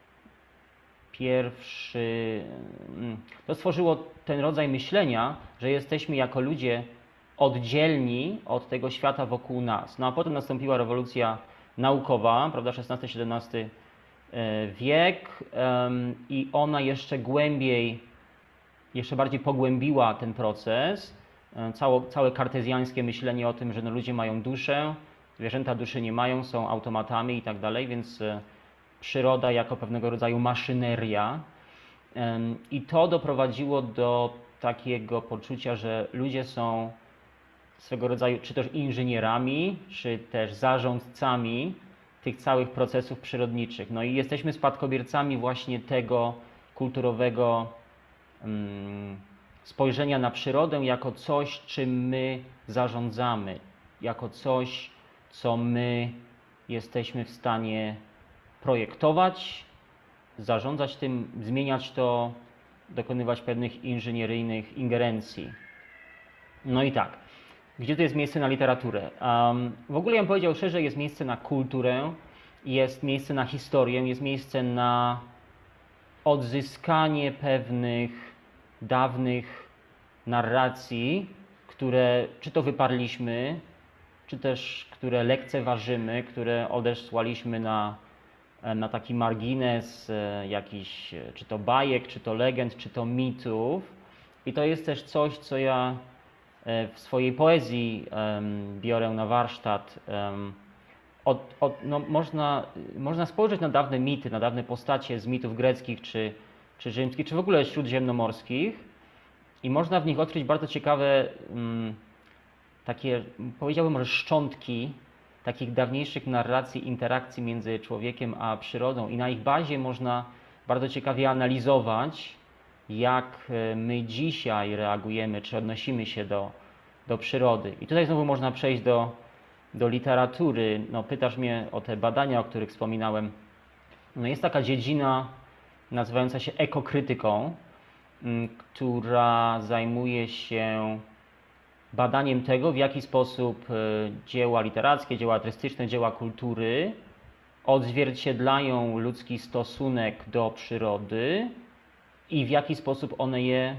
pierwszy, mm, to stworzyło ten rodzaj myślenia, że jesteśmy jako ludzie oddzielni od tego świata wokół nas. No a potem nastąpiła rewolucja naukowa, prawda, szesnasty siedemnasty wiek um, i ona jeszcze głębiej, jeszcze bardziej pogłębiła ten proces. Cało, całe kartezjańskie myślenie o tym, że no, ludzie mają duszę, zwierzęta duszy nie mają, są automatami i tak dalej, więc e, przyroda jako pewnego rodzaju maszyneria. Um, I to doprowadziło do takiego poczucia, że ludzie są swego rodzaju czy też inżynierami, czy też zarządcami tych całych procesów przyrodniczych. No i jesteśmy spadkobiercami właśnie tego kulturowego um, spojrzenia na przyrodę jako coś, czym my zarządzamy, jako coś, co my jesteśmy w stanie projektować, zarządzać tym, zmieniać to, dokonywać pewnych inżynieryjnych ingerencji. No i tak, gdzie tu jest miejsce na literaturę? Um, w ogóle ja bym powiedział szerzej, jest miejsce na kulturę, jest miejsce na historię, jest miejsce na odzyskanie pewnych dawnych narracji, które czy to wyparliśmy, czy też które lekceważymy, które odesłaliśmy na, na taki margines jakichś, czy to bajek, czy to legend, czy to mitów. I to jest też coś, co ja w swojej poezji biorę na warsztat. Od, od, no można, można spojrzeć na dawne mity, na dawne postacie z mitów greckich, czy, czy rzymskich, czy w ogóle śródziemnomorskich i można w nich odkryć bardzo ciekawe um, takie, powiedziałbym może szczątki takich dawniejszych narracji, interakcji między człowiekiem a przyrodą i na ich bazie można bardzo ciekawie analizować, jak my dzisiaj reagujemy, czy odnosimy się do, do przyrody. I tutaj znowu można przejść do, do literatury. No, pytasz mnie o te badania, o których wspominałem. No, jest taka dziedzina nazywająca się ekokrytyką, która zajmuje się badaniem tego, w jaki sposób dzieła literackie, dzieła artystyczne, dzieła kultury odzwierciedlają ludzki stosunek do przyrody i w jaki sposób one je,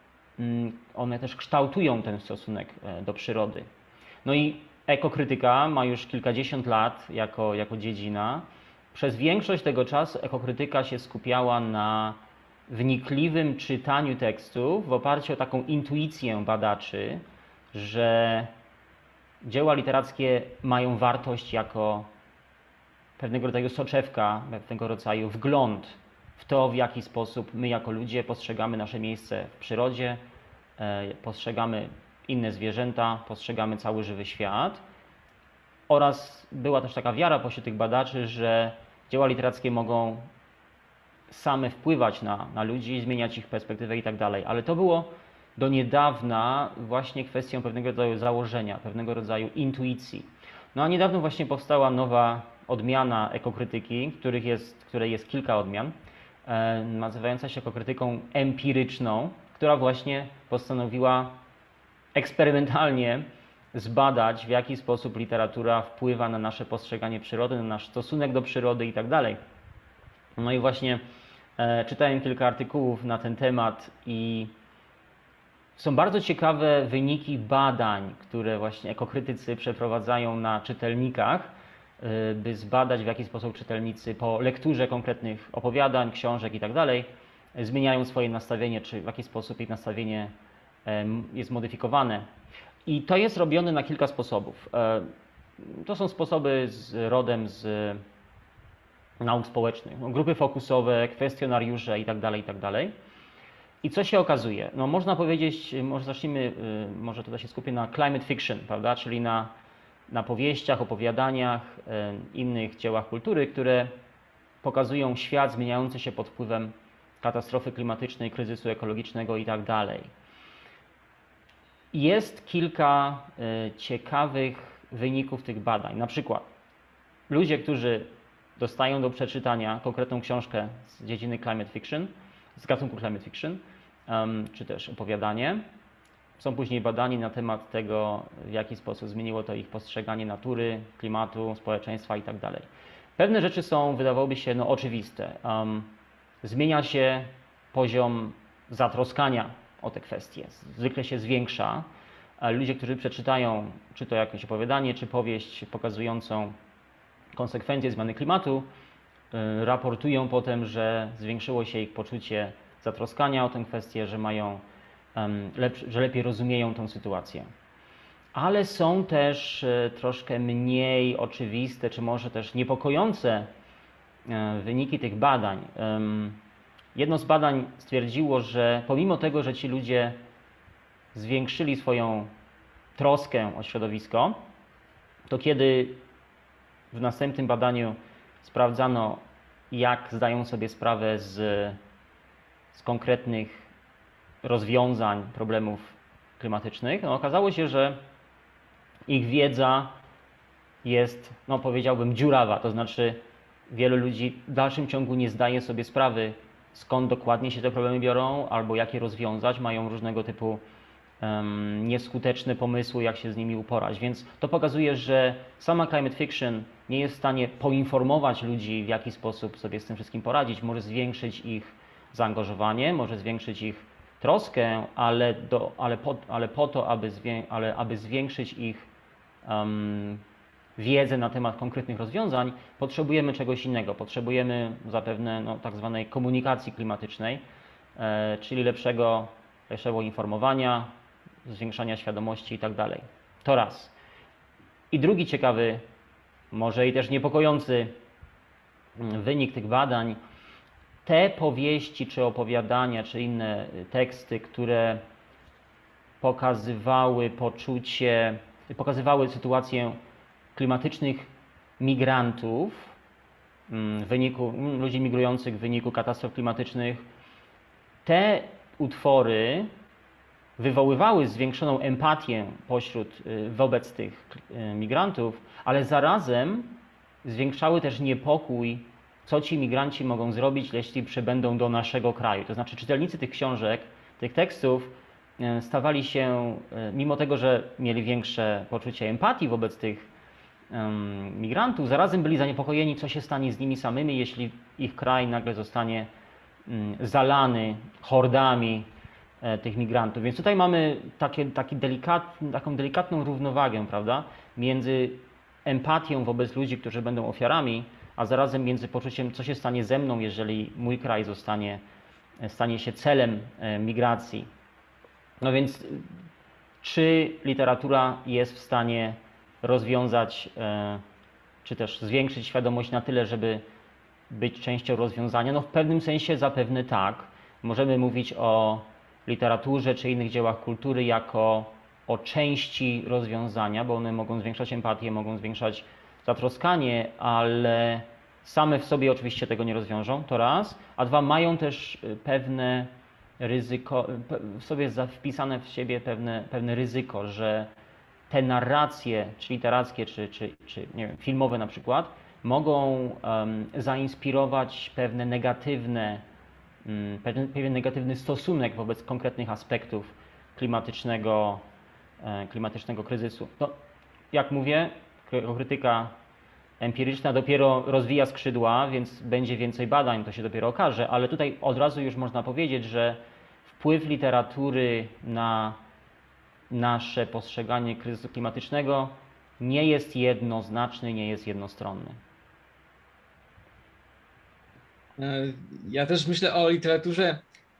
one też kształtują ten stosunek do przyrody. No i ekokrytyka ma już kilkadziesiąt lat jako, jako dziedzina. Przez większość tego czasu ekokrytyka się skupiała na wnikliwym czytaniu tekstów w oparciu o taką intuicję badaczy, że dzieła literackie mają wartość jako pewnego rodzaju soczewka, pewnego rodzaju wgląd w to, w jaki sposób my jako ludzie postrzegamy nasze miejsce w przyrodzie, postrzegamy inne zwierzęta, postrzegamy cały żywy świat. Oraz była też taka wiara pośród tych badaczy, że dzieła literackie mogą same wpływać na, na ludzi, zmieniać ich perspektywę i tak dalej. Ale to było do niedawna właśnie kwestią pewnego rodzaju założenia, pewnego rodzaju intuicji. No a niedawno właśnie powstała nowa odmiana ekokrytyki, których jest, której jest kilka odmian, e, nazywająca się ekokrytyką empiryczną, która właśnie postanowiła eksperymentalnie zbadać, w jaki sposób literatura wpływa na nasze postrzeganie przyrody, na nasz stosunek do przyrody i tak dalej. No i właśnie e, czytałem kilka artykułów na ten temat i są bardzo ciekawe wyniki badań, które właśnie ekokrytycy przeprowadzają na czytelnikach, by zbadać, w jaki sposób czytelnicy po lekturze konkretnych opowiadań, książek i tak dalej zmieniają swoje nastawienie, czy w jaki sposób ich nastawienie jest modyfikowane. I to jest robione na kilka sposobów. To są sposoby z rodem z nauk społecznych, grupy fokusowe, kwestionariusze i tak dalej, i tak dalej. I co się okazuje? No można powiedzieć, może zacznijmy, może tutaj się skupię na climate fiction, prawda? Czyli na, na powieściach, opowiadaniach, innych dziełach kultury, które pokazują świat zmieniający się pod wpływem katastrofy klimatycznej, kryzysu ekologicznego i tak dalej. Jest kilka ciekawych wyników tych badań. Na przykład ludzie, którzy dostają do przeczytania konkretną książkę z dziedziny climate fiction, z gatunku climate fiction, um, czy też opowiadanie, są później badani na temat tego, w jaki sposób zmieniło to ich postrzeganie natury, klimatu, społeczeństwa i tak dalej. Pewne rzeczy są, wydawałoby się, no, oczywiste. Um, zmienia się poziom zatroskania o te kwestie, zwykle się zwiększa. Ludzie, którzy przeczytają, czy to jakieś opowiadanie, czy powieść pokazującą konsekwencje zmiany klimatu, raportują potem, że zwiększyło się ich poczucie zatroskania o tę kwestię, że mają lepszy, że lepiej rozumieją tę sytuację. Ale są też troszkę mniej oczywiste, czy może też niepokojące wyniki tych badań. Jedno z badań stwierdziło, że pomimo tego, że ci ludzie zwiększyli swoją troskę o środowisko, to kiedy w następnym badaniu sprawdzano, jak zdają sobie sprawę z, z konkretnych rozwiązań problemów klimatycznych, no okazało się, że ich wiedza jest, no powiedziałbym, dziurawa, to znaczy wielu ludzi w dalszym ciągu nie zdaje sobie sprawy, skąd dokładnie się te problemy biorą, albo jak je rozwiązać, mają różnego typu um, nieskuteczne pomysły, jak się z nimi uporać. Więc to pokazuje, że sama climate fiction nie jest w stanie poinformować ludzi, w jaki sposób sobie z tym wszystkim poradzić. Może zwiększyć ich zaangażowanie, może zwiększyć ich troskę, ale, do, ale, po, ale po to, aby, zwię, ale, aby zwiększyć ich um, wiedzę na temat konkretnych rozwiązań, potrzebujemy czegoś innego. Potrzebujemy zapewne no, tak zwanej komunikacji klimatycznej, e, czyli lepszego, lepszego informowania, zwiększania świadomości i tak dalej. To raz. I drugi ciekawy, może i też niepokojący wynik tych badań, te powieści, czy opowiadania, czy inne teksty, które pokazywały poczucie, pokazywały sytuację klimatycznych migrantów, w wyniku, ludzi migrujących w wyniku katastrof klimatycznych, te utwory wywoływały zwiększoną empatię pośród, wobec tych migrantów, ale zarazem zwiększały też niepokój, co ci migranci mogą zrobić, jeśli przybędą do naszego kraju. To znaczy czytelnicy tych książek, tych tekstów stawali się, mimo tego, że mieli większe poczucie empatii wobec tych um, migrantów, zarazem byli zaniepokojeni, co się stanie z nimi samymi, jeśli ich kraj nagle zostanie um, zalany hordami e, tych migrantów. Więc tutaj mamy takie, taki delikat, taką delikatną równowagę, prawda, między empatią wobec ludzi, którzy będą ofiarami, a zarazem między poczuciem, co się stanie ze mną, jeżeli mój kraj zostanie, stanie się celem e, migracji. No więc czy literatura jest w stanie rozwiązać, czy też zwiększyć świadomość na tyle, żeby być częścią rozwiązania? No w pewnym sensie zapewne tak. Możemy mówić o literaturze czy innych dziełach kultury jako o części rozwiązania, bo one mogą zwiększać empatię, mogą zwiększać zatroskanie, ale same w sobie oczywiście tego nie rozwiążą, to raz, a dwa, mają też pewne ryzyko, w sobie wpisane w siebie pewne, pewne ryzyko, że te narracje, czy literackie, czy, czy, czy nie wiem, filmowe na przykład, mogą um, zainspirować pewne negatywne, um, pewien, pewien negatywny stosunek wobec konkretnych aspektów klimatycznego, e, klimatycznego kryzysu. No, jak mówię, krytyka empiryczna dopiero rozwija skrzydła, więc będzie więcej badań, to się dopiero okaże, ale tutaj od razu już można powiedzieć, że wpływ literatury na nasze postrzeganie kryzysu klimatycznego nie jest jednoznaczny, nie jest jednostronny. Ja też myślę o literaturze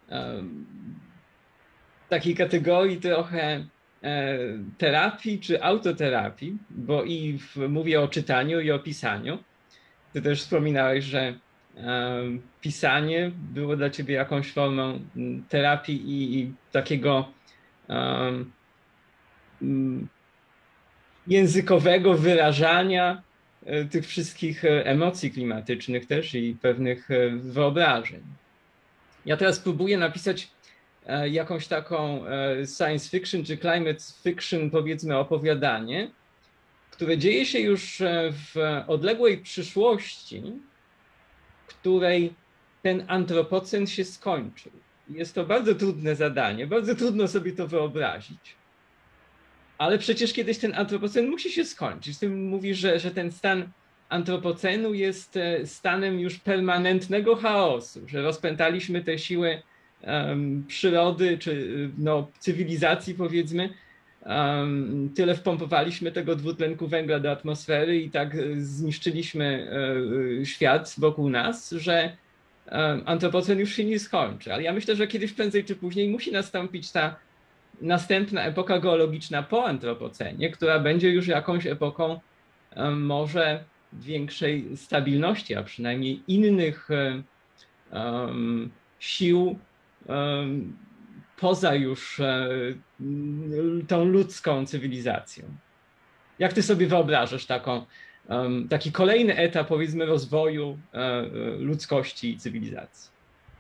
takiej kategorii trochę terapii czy autoterapii, bo i w, mówię o czytaniu i o pisaniu. Ty też wspominałeś, że um, pisanie było dla ciebie jakąś formą terapii i, i takiego um, językowego wyrażania tych wszystkich emocji klimatycznych też i pewnych wyobrażeń. Ja teraz próbuję napisać jakąś taką science fiction czy climate fiction, powiedzmy, opowiadanie, które dzieje się już w odległej przyszłości, której ten antropocen się skończył. Jest to bardzo trudne zadanie, bardzo trudno sobie to wyobrazić. Ale przecież kiedyś ten antropocen musi się skończyć. Ty mówisz, że, że ten stan antropocenu jest stanem już permanentnego chaosu, że rozpętaliśmy te siły um, przyrody czy no, cywilizacji, powiedzmy. Um, tyle wpompowaliśmy tego dwutlenku węgla do atmosfery i tak zniszczyliśmy um, świat wokół nas, że um, antropocen już się nie skończy. Ale ja myślę, że kiedyś prędzej czy później musi nastąpić ta następna epoka geologiczna po antropocenie, która będzie już jakąś epoką um, może większej stabilności, a przynajmniej innych um, sił um, poza już um, tą ludzką cywilizacją. Jak ty sobie wyobrażasz taką, um, taki kolejny etap, powiedzmy, rozwoju um, ludzkości i cywilizacji?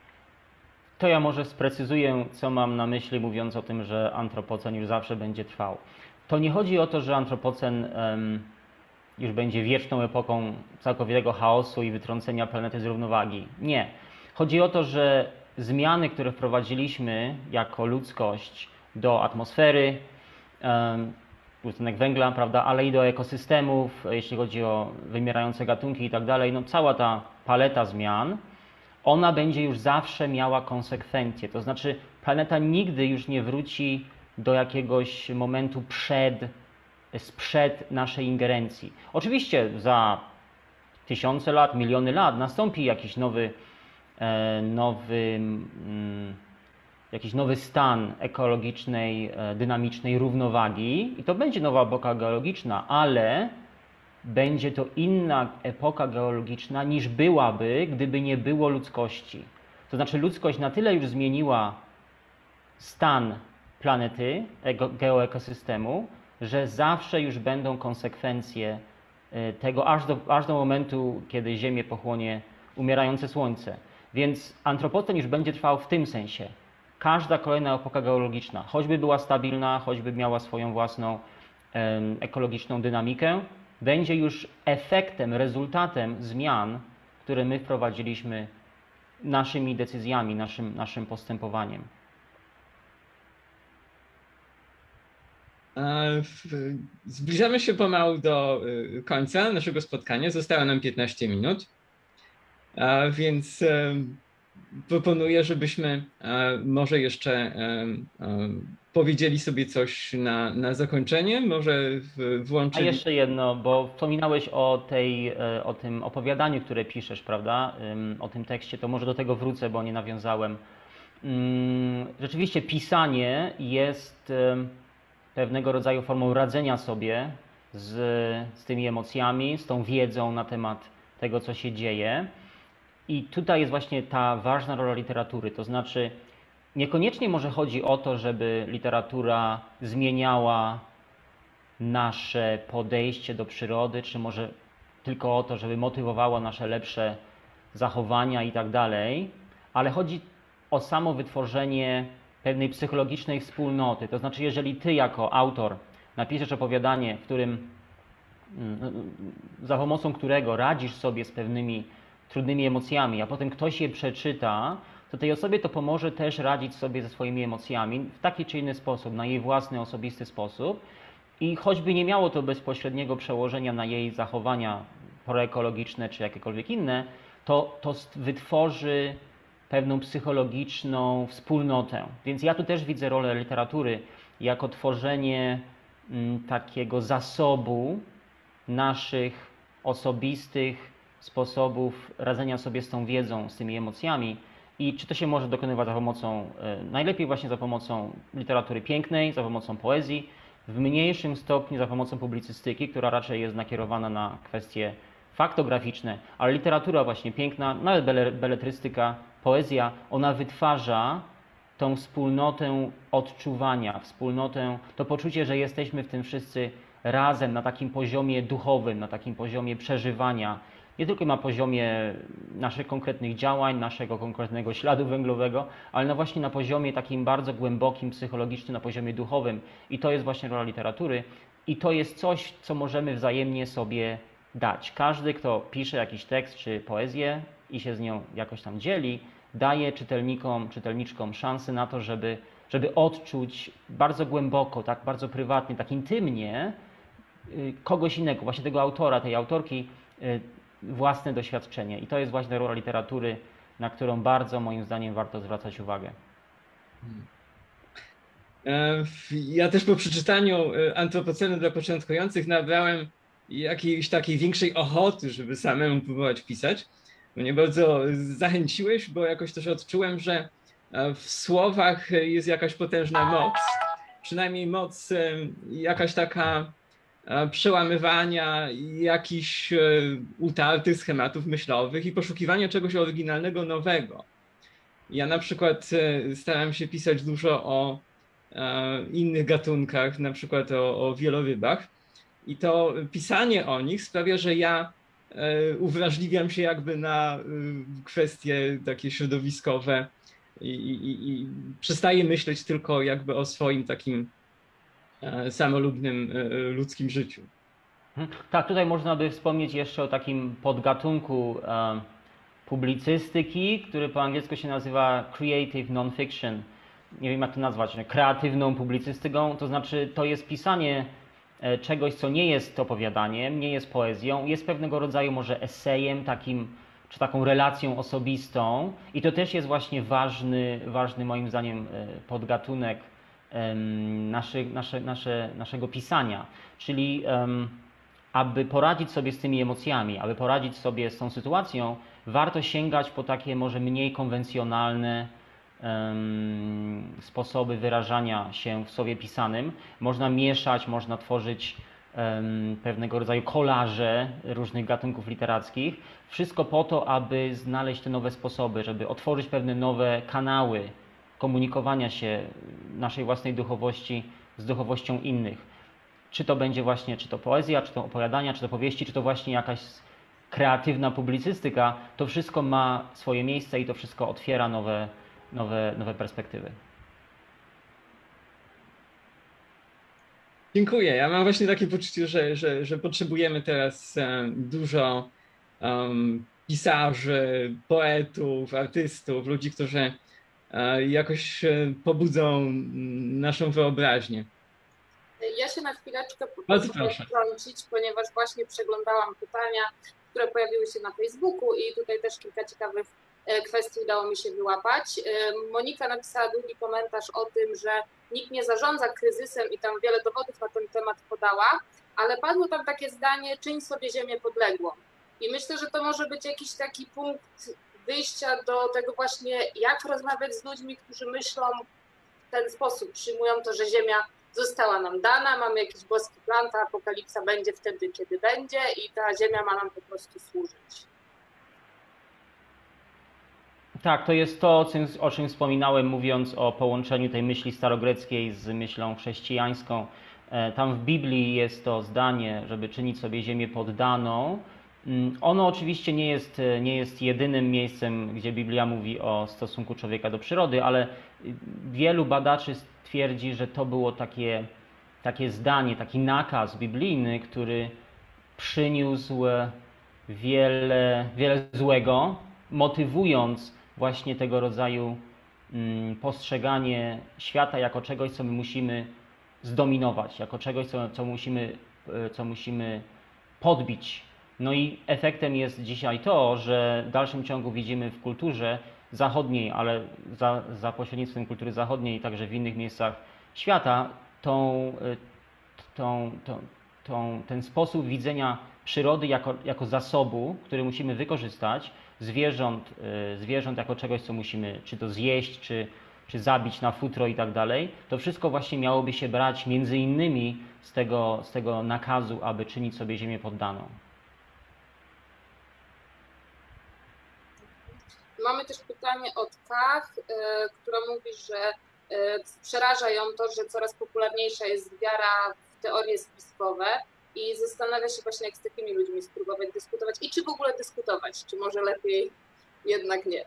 To ja może sprecyzuję, co mam na myśli, mówiąc o tym, że antropocen już zawsze będzie trwał. To nie chodzi o to, że antropocen um, już będzie wieczną epoką całkowitego chaosu i wytrącenia planety z równowagi. Nie. Chodzi o to, że zmiany, które wprowadziliśmy jako ludzkość do atmosfery, um, dwutlenek węgla, prawda, ale i do ekosystemów, jeśli chodzi o wymierające gatunki i tak dalej, no cała ta paleta zmian, ona będzie już zawsze miała konsekwencje. To znaczy planeta nigdy już nie wróci do jakiegoś momentu przed, sprzed naszej ingerencji. Oczywiście za tysiące lat, miliony lat nastąpi jakiś nowy, nowy jakiś nowy stan ekologicznej, dynamicznej równowagi i to będzie nowa epoka geologiczna, ale będzie to inna epoka geologiczna niż byłaby, gdyby nie było ludzkości. To znaczy ludzkość na tyle już zmieniła stan planety, geoekosystemu, że zawsze już będą konsekwencje tego aż do, aż do momentu, kiedy Ziemię pochłonie umierające Słońce. Więc antropocen już będzie trwał w tym sensie. Każda kolejna epoka geologiczna, choćby była stabilna, choćby miała swoją własną em, ekologiczną dynamikę, będzie już efektem, rezultatem zmian, które my wprowadziliśmy naszymi decyzjami, naszym, naszym postępowaniem. Zbliżamy się pomału do końca naszego spotkania. Zostało nam piętnaście minut, więc proponuję, żebyśmy może jeszcze powiedzieli sobie coś na, na zakończenie, może włączyli... A jeszcze jedno, bo wspominałeś o, tej, o tym opowiadaniu, które piszesz, prawda, o tym tekście, to może do tego wrócę, bo nie nawiązałem. Rzeczywiście pisanie jest pewnego rodzaju formą radzenia sobie z, z tymi emocjami, z tą wiedzą na temat tego, co się dzieje. I tutaj jest właśnie ta ważna rola literatury, to znaczy niekoniecznie może chodzi o to, żeby literatura zmieniała nasze podejście do przyrody, czy może tylko o to, żeby motywowała nasze lepsze zachowania i tak dalej, ale chodzi o samo wytworzenie pewnej psychologicznej wspólnoty. To znaczy, jeżeli ty jako autor napiszesz opowiadanie, w którym, za pomocą którego radzisz sobie z pewnymi trudnymi emocjami, a potem ktoś je przeczyta, to tej osobie to pomoże też radzić sobie ze swoimi emocjami w taki czy inny sposób, na jej własny, osobisty sposób. I choćby nie miało to bezpośredniego przełożenia na jej zachowania proekologiczne czy jakiekolwiek inne, to, to wytworzy pewną psychologiczną wspólnotę. Więc ja tu też widzę rolę literatury jako tworzenie m, takiego zasobu naszych osobistych sposobów radzenia sobie z tą wiedzą, z tymi emocjami. I czy to się może dokonywać za pomocą, y, najlepiej właśnie za pomocą literatury pięknej, za pomocą poezji, w mniejszym stopniu za pomocą publicystyki, która raczej jest nakierowana na kwestie faktograficzne, ale literatura właśnie piękna, nawet beletrystyka, poezja, ona wytwarza tą wspólnotę odczuwania, wspólnotę, to poczucie, że jesteśmy w tym wszyscy razem na takim poziomie duchowym, na takim poziomie przeżywania, nie tylko na poziomie naszych konkretnych działań, naszego konkretnego śladu węglowego, ale no właśnie na poziomie takim bardzo głębokim, psychologicznym, na poziomie duchowym. I to jest właśnie rola literatury i to jest coś, co możemy wzajemnie sobie dać. Każdy, kto pisze jakiś tekst czy poezję i się z nią jakoś tam dzieli, daje czytelnikom, czytelniczkom szansę na to, żeby, żeby odczuć bardzo głęboko, tak bardzo prywatnie, tak intymnie kogoś innego, właśnie tego autora, tej autorki, własne doświadczenie. I to jest właśnie rola literatury, na którą bardzo moim zdaniem warto zwracać uwagę. Ja też po przeczytaniu Antropocenu dla początkujących nabrałem jakiejś takiej większej ochoty, żeby samemu próbować pisać. Mnie bardzo zachęciłeś, bo jakoś też odczułem, że w słowach jest jakaś potężna moc. Przynajmniej moc jakaś taka przełamywania jakichś utartych schematów myślowych i poszukiwania czegoś oryginalnego, nowego. Ja na przykład staram się pisać dużo o innych gatunkach, na przykład o, o wielorybach. I to pisanie o nich sprawia, że ja uwrażliwiam się jakby na kwestie takie środowiskowe i, i, i przestaję myśleć tylko jakby o swoim takim samolubnym ludzkim życiu. Tak, tutaj można by wspomnieć jeszcze o takim podgatunku e, publicystyki, który po angielsku się nazywa creative non-fiction. Nie wiem, jak to nazwać, kreatywną publicystyką, to znaczy to jest pisanie czegoś, co nie jest opowiadaniem, nie jest poezją, jest pewnego rodzaju może esejem, takim, czy taką relacją osobistą i to też jest właśnie ważny, ważny moim zdaniem podgatunek naszy, nasze, nasze, naszego pisania, czyli um, aby poradzić sobie z tymi emocjami, aby poradzić sobie z tą sytuacją, warto sięgać po takie może mniej konwencjonalne um, sposoby wyrażania się w słowie pisanym. Można mieszać, można tworzyć um, pewnego rodzaju kolaże różnych gatunków literackich. Wszystko po to, aby znaleźć te nowe sposoby, żeby otworzyć pewne nowe kanały komunikowania się naszej własnej duchowości z duchowością innych. Czy to będzie właśnie, czy to poezja, czy to opowiadania, czy to powieści, czy to właśnie jakaś kreatywna publicystyka, to wszystko ma swoje miejsce i to wszystko otwiera nowe, nowe, nowe perspektywy. Dziękuję. Ja mam właśnie takie poczucie, że, że, że potrzebujemy teraz dużo um, pisarzy, poetów, artystów, ludzi, którzy jakoś pobudzą naszą wyobraźnię. Ja się na chwileczkę Bardzo pozwolę proszę. wtrącić, ponieważ właśnie przeglądałam pytania, które pojawiły się na Facebooku i tutaj też kilka ciekawych kwestii udało mi się wyłapać. Monika napisała długi komentarz o tym, że nikt nie zarządza kryzysem i tam wiele dowodów na ten temat podała, ale padło tam takie zdanie: czyń sobie ziemię podległą. I myślę, że to może być jakiś taki punkt wyjścia do tego właśnie, jak rozmawiać z ludźmi, którzy myślą w ten sposób, przyjmują to, że ziemia została nam dana, mamy jakiś boski plan, ta apokalipsa będzie wtedy, kiedy będzie i ta ziemia ma nam po prostu służyć. Tak, to jest to, o czym wspominałem, mówiąc o połączeniu tej myśli starogreckiej z myślą chrześcijańską. Tam w Biblii jest to zdanie, żeby czynić sobie ziemię poddaną. Ono oczywiście nie jest, nie jest jedynym miejscem, gdzie Biblia mówi o stosunku człowieka do przyrody, ale wielu badaczy twierdzi, że to było takie, takie zdanie, taki nakaz biblijny, który przyniósł wiele, wiele złego, motywując właśnie tego rodzaju postrzeganie świata jako czegoś, co my musimy zdominować, jako czegoś, co, co, musimy, co musimy podbić. No i efektem jest dzisiaj to, że w dalszym ciągu widzimy w kulturze zachodniej, ale za, za pośrednictwem kultury zachodniej, także w innych miejscach świata, tą, tą, tą, tą, ten sposób widzenia przyrody jako, jako zasobu, który musimy wykorzystać, zwierząt, zwierząt jako czegoś, co musimy czy to zjeść, czy, czy zabić na futro i tak dalej, to wszystko właśnie miałoby się brać między innymi z tego, z tego nakazu, aby czynić sobie ziemię poddaną. Mamy też pytanie od Kach, która mówi, że przeraża ją to, że coraz popularniejsza jest wiara w teorie spiskowe i zastanawia się właśnie, jak z takimi ludźmi spróbować dyskutować i czy w ogóle dyskutować, czy może lepiej jednak nie.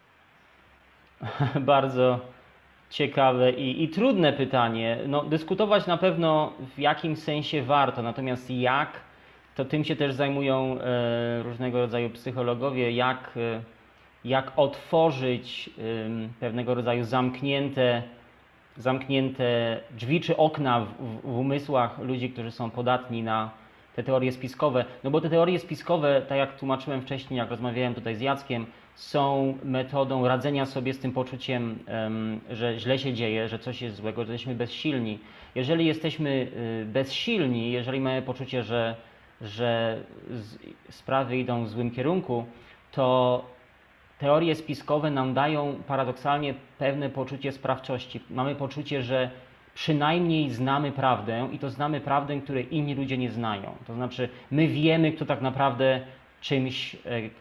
Bardzo ciekawe i, i trudne pytanie. No, dyskutować na pewno w jakimś sensie warto, natomiast jak, to tym się też zajmują e, różnego rodzaju psychologowie, jak e, jak otworzyć pewnego rodzaju zamknięte, zamknięte drzwi czy okna w, w umysłach ludzi, którzy są podatni na te teorie spiskowe. No bo te teorie spiskowe, tak jak tłumaczyłem wcześniej, jak rozmawiałem tutaj z Jackiem, są metodą radzenia sobie z tym poczuciem, że źle się dzieje, że coś jest złego, że jesteśmy bezsilni. Jeżeli jesteśmy bezsilni, jeżeli mamy poczucie, że, że sprawy idą w złym kierunku, to teorie spiskowe nam dają paradoksalnie pewne poczucie sprawczości. Mamy poczucie, że przynajmniej znamy prawdę i to znamy prawdę, której inni ludzie nie znają. To znaczy my wiemy, kto tak naprawdę czymś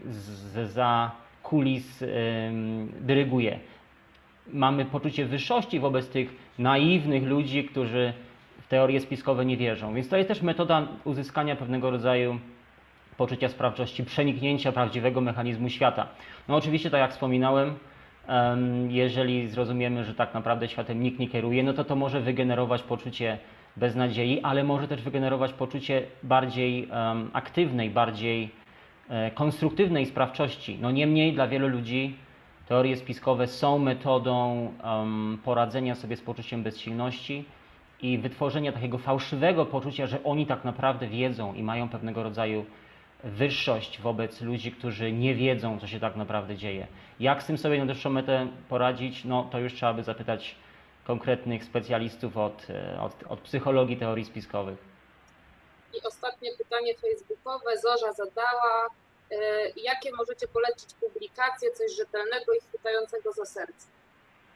za kulis dyryguje. Mamy poczucie wyższości wobec tych naiwnych ludzi, którzy w teorie spiskowe nie wierzą. Więc to jest też metoda uzyskania pewnego rodzaju poczucia sprawczości, przeniknięcia prawdziwego mechanizmu świata. No oczywiście, tak jak wspominałem, jeżeli zrozumiemy, że tak naprawdę światem nikt nie kieruje, no to to może wygenerować poczucie beznadziei, ale może też wygenerować poczucie bardziej aktywnej, bardziej konstruktywnej sprawczości. No niemniej dla wielu ludzi teorie spiskowe są metodą poradzenia sobie z poczuciem bezsilności i wytworzenia takiego fałszywego poczucia, że oni tak naprawdę wiedzą i mają pewnego rodzaju wyższość wobec ludzi, którzy nie wiedzą, co się tak naprawdę dzieje. Jak z tym sobie na dłuższą metę poradzić? No to już trzeba by zapytać konkretnych specjalistów od, od, od psychologii teorii spiskowych. I ostatnie pytanie facebookowe Zorza zadała. Jakie możecie polecić publikacje, coś rzetelnego i chwytającego za serce?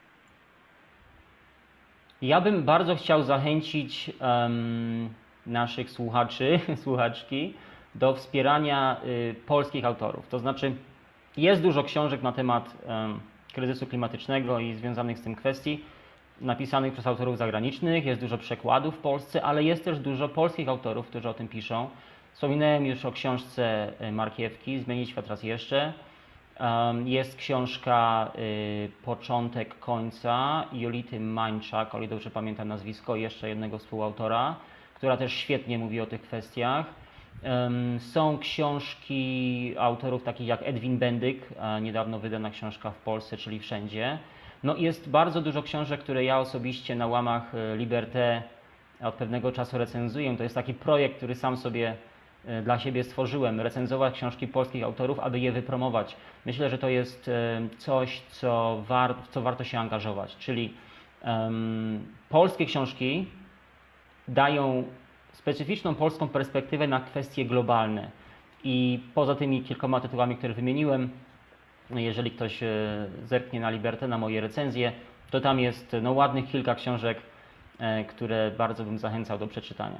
Ja bym bardzo chciał zachęcić um, naszych słuchaczy, słuchaczki do wspierania y, polskich autorów. To znaczy jest dużo książek na temat um, kryzysu klimatycznego i związanych z tym kwestii napisanych przez autorów zagranicznych, jest dużo przekładów w Polsce, ale jest też dużo polskich autorów, którzy o tym piszą. Wspominałem już o książce Markiewki, Zmienić świat raz jeszcze. Jest książka Początek końca Jolity Mańczak, o ile dobrze pamiętam nazwisko, jeszcze jednego współautora, która też świetnie mówi o tych kwestiach. Są książki autorów takich jak Edwin Bendyk, niedawno wydana książka w Polsce, czyli Wszędzie. No jest bardzo dużo książek, które ja osobiście na łamach Liberté od pewnego czasu recenzuję. To jest taki projekt, który sam sobie dla siebie stworzyłem, recenzować książki polskich autorów, aby je wypromować. Myślę, że to jest coś, co, war, w co warto się angażować, czyli um, polskie książki dają specyficzną polską perspektywę na kwestie globalne i poza tymi kilkoma tytułami, które wymieniłem, jeżeli ktoś zerknie na Liberté, na moje recenzje, to tam jest no, ładnych kilka książek, które bardzo bym zachęcał do przeczytania.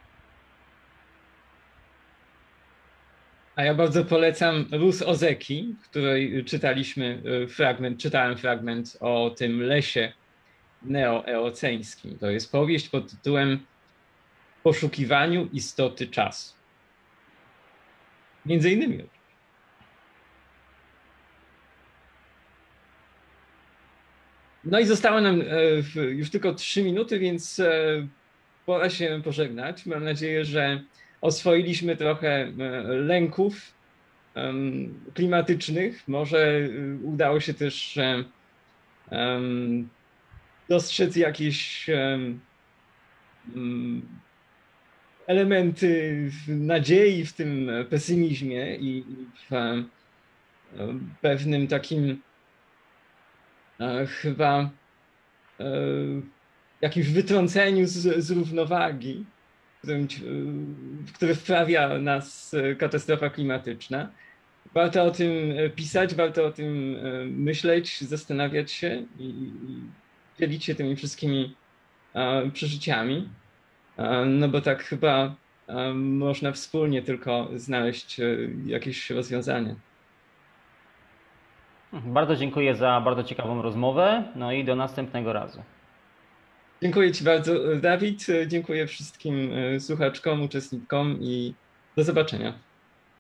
A ja bardzo polecam Rus Ozeki, w której czytaliśmy fragment, czytałem fragment o tym lesie neoeoceńskim. To jest powieść pod tytułem Poszukiwaniu istoty czasu. Między innymi. No i zostały nam już tylko trzy minuty, więc pora się pożegnać. Mam nadzieję, że oswoiliśmy trochę lęków klimatycznych. Może udało się też dostrzec jakieś elementy nadziei w tym pesymizmie i w pewnym takim chyba jakimś wytrąceniu z, z równowagi, w które wprawia nas katastrofa klimatyczna. Warto o tym pisać, warto o tym myśleć, zastanawiać się i, i dzielić się tymi wszystkimi przeżyciami, no bo tak chyba można wspólnie tylko znaleźć jakieś rozwiązanie. Bardzo dziękuję za bardzo ciekawą rozmowę, no i do następnego razu. Dziękuję Ci bardzo, Dawid. Dziękuję wszystkim słuchaczkom, uczestnikom i do zobaczenia.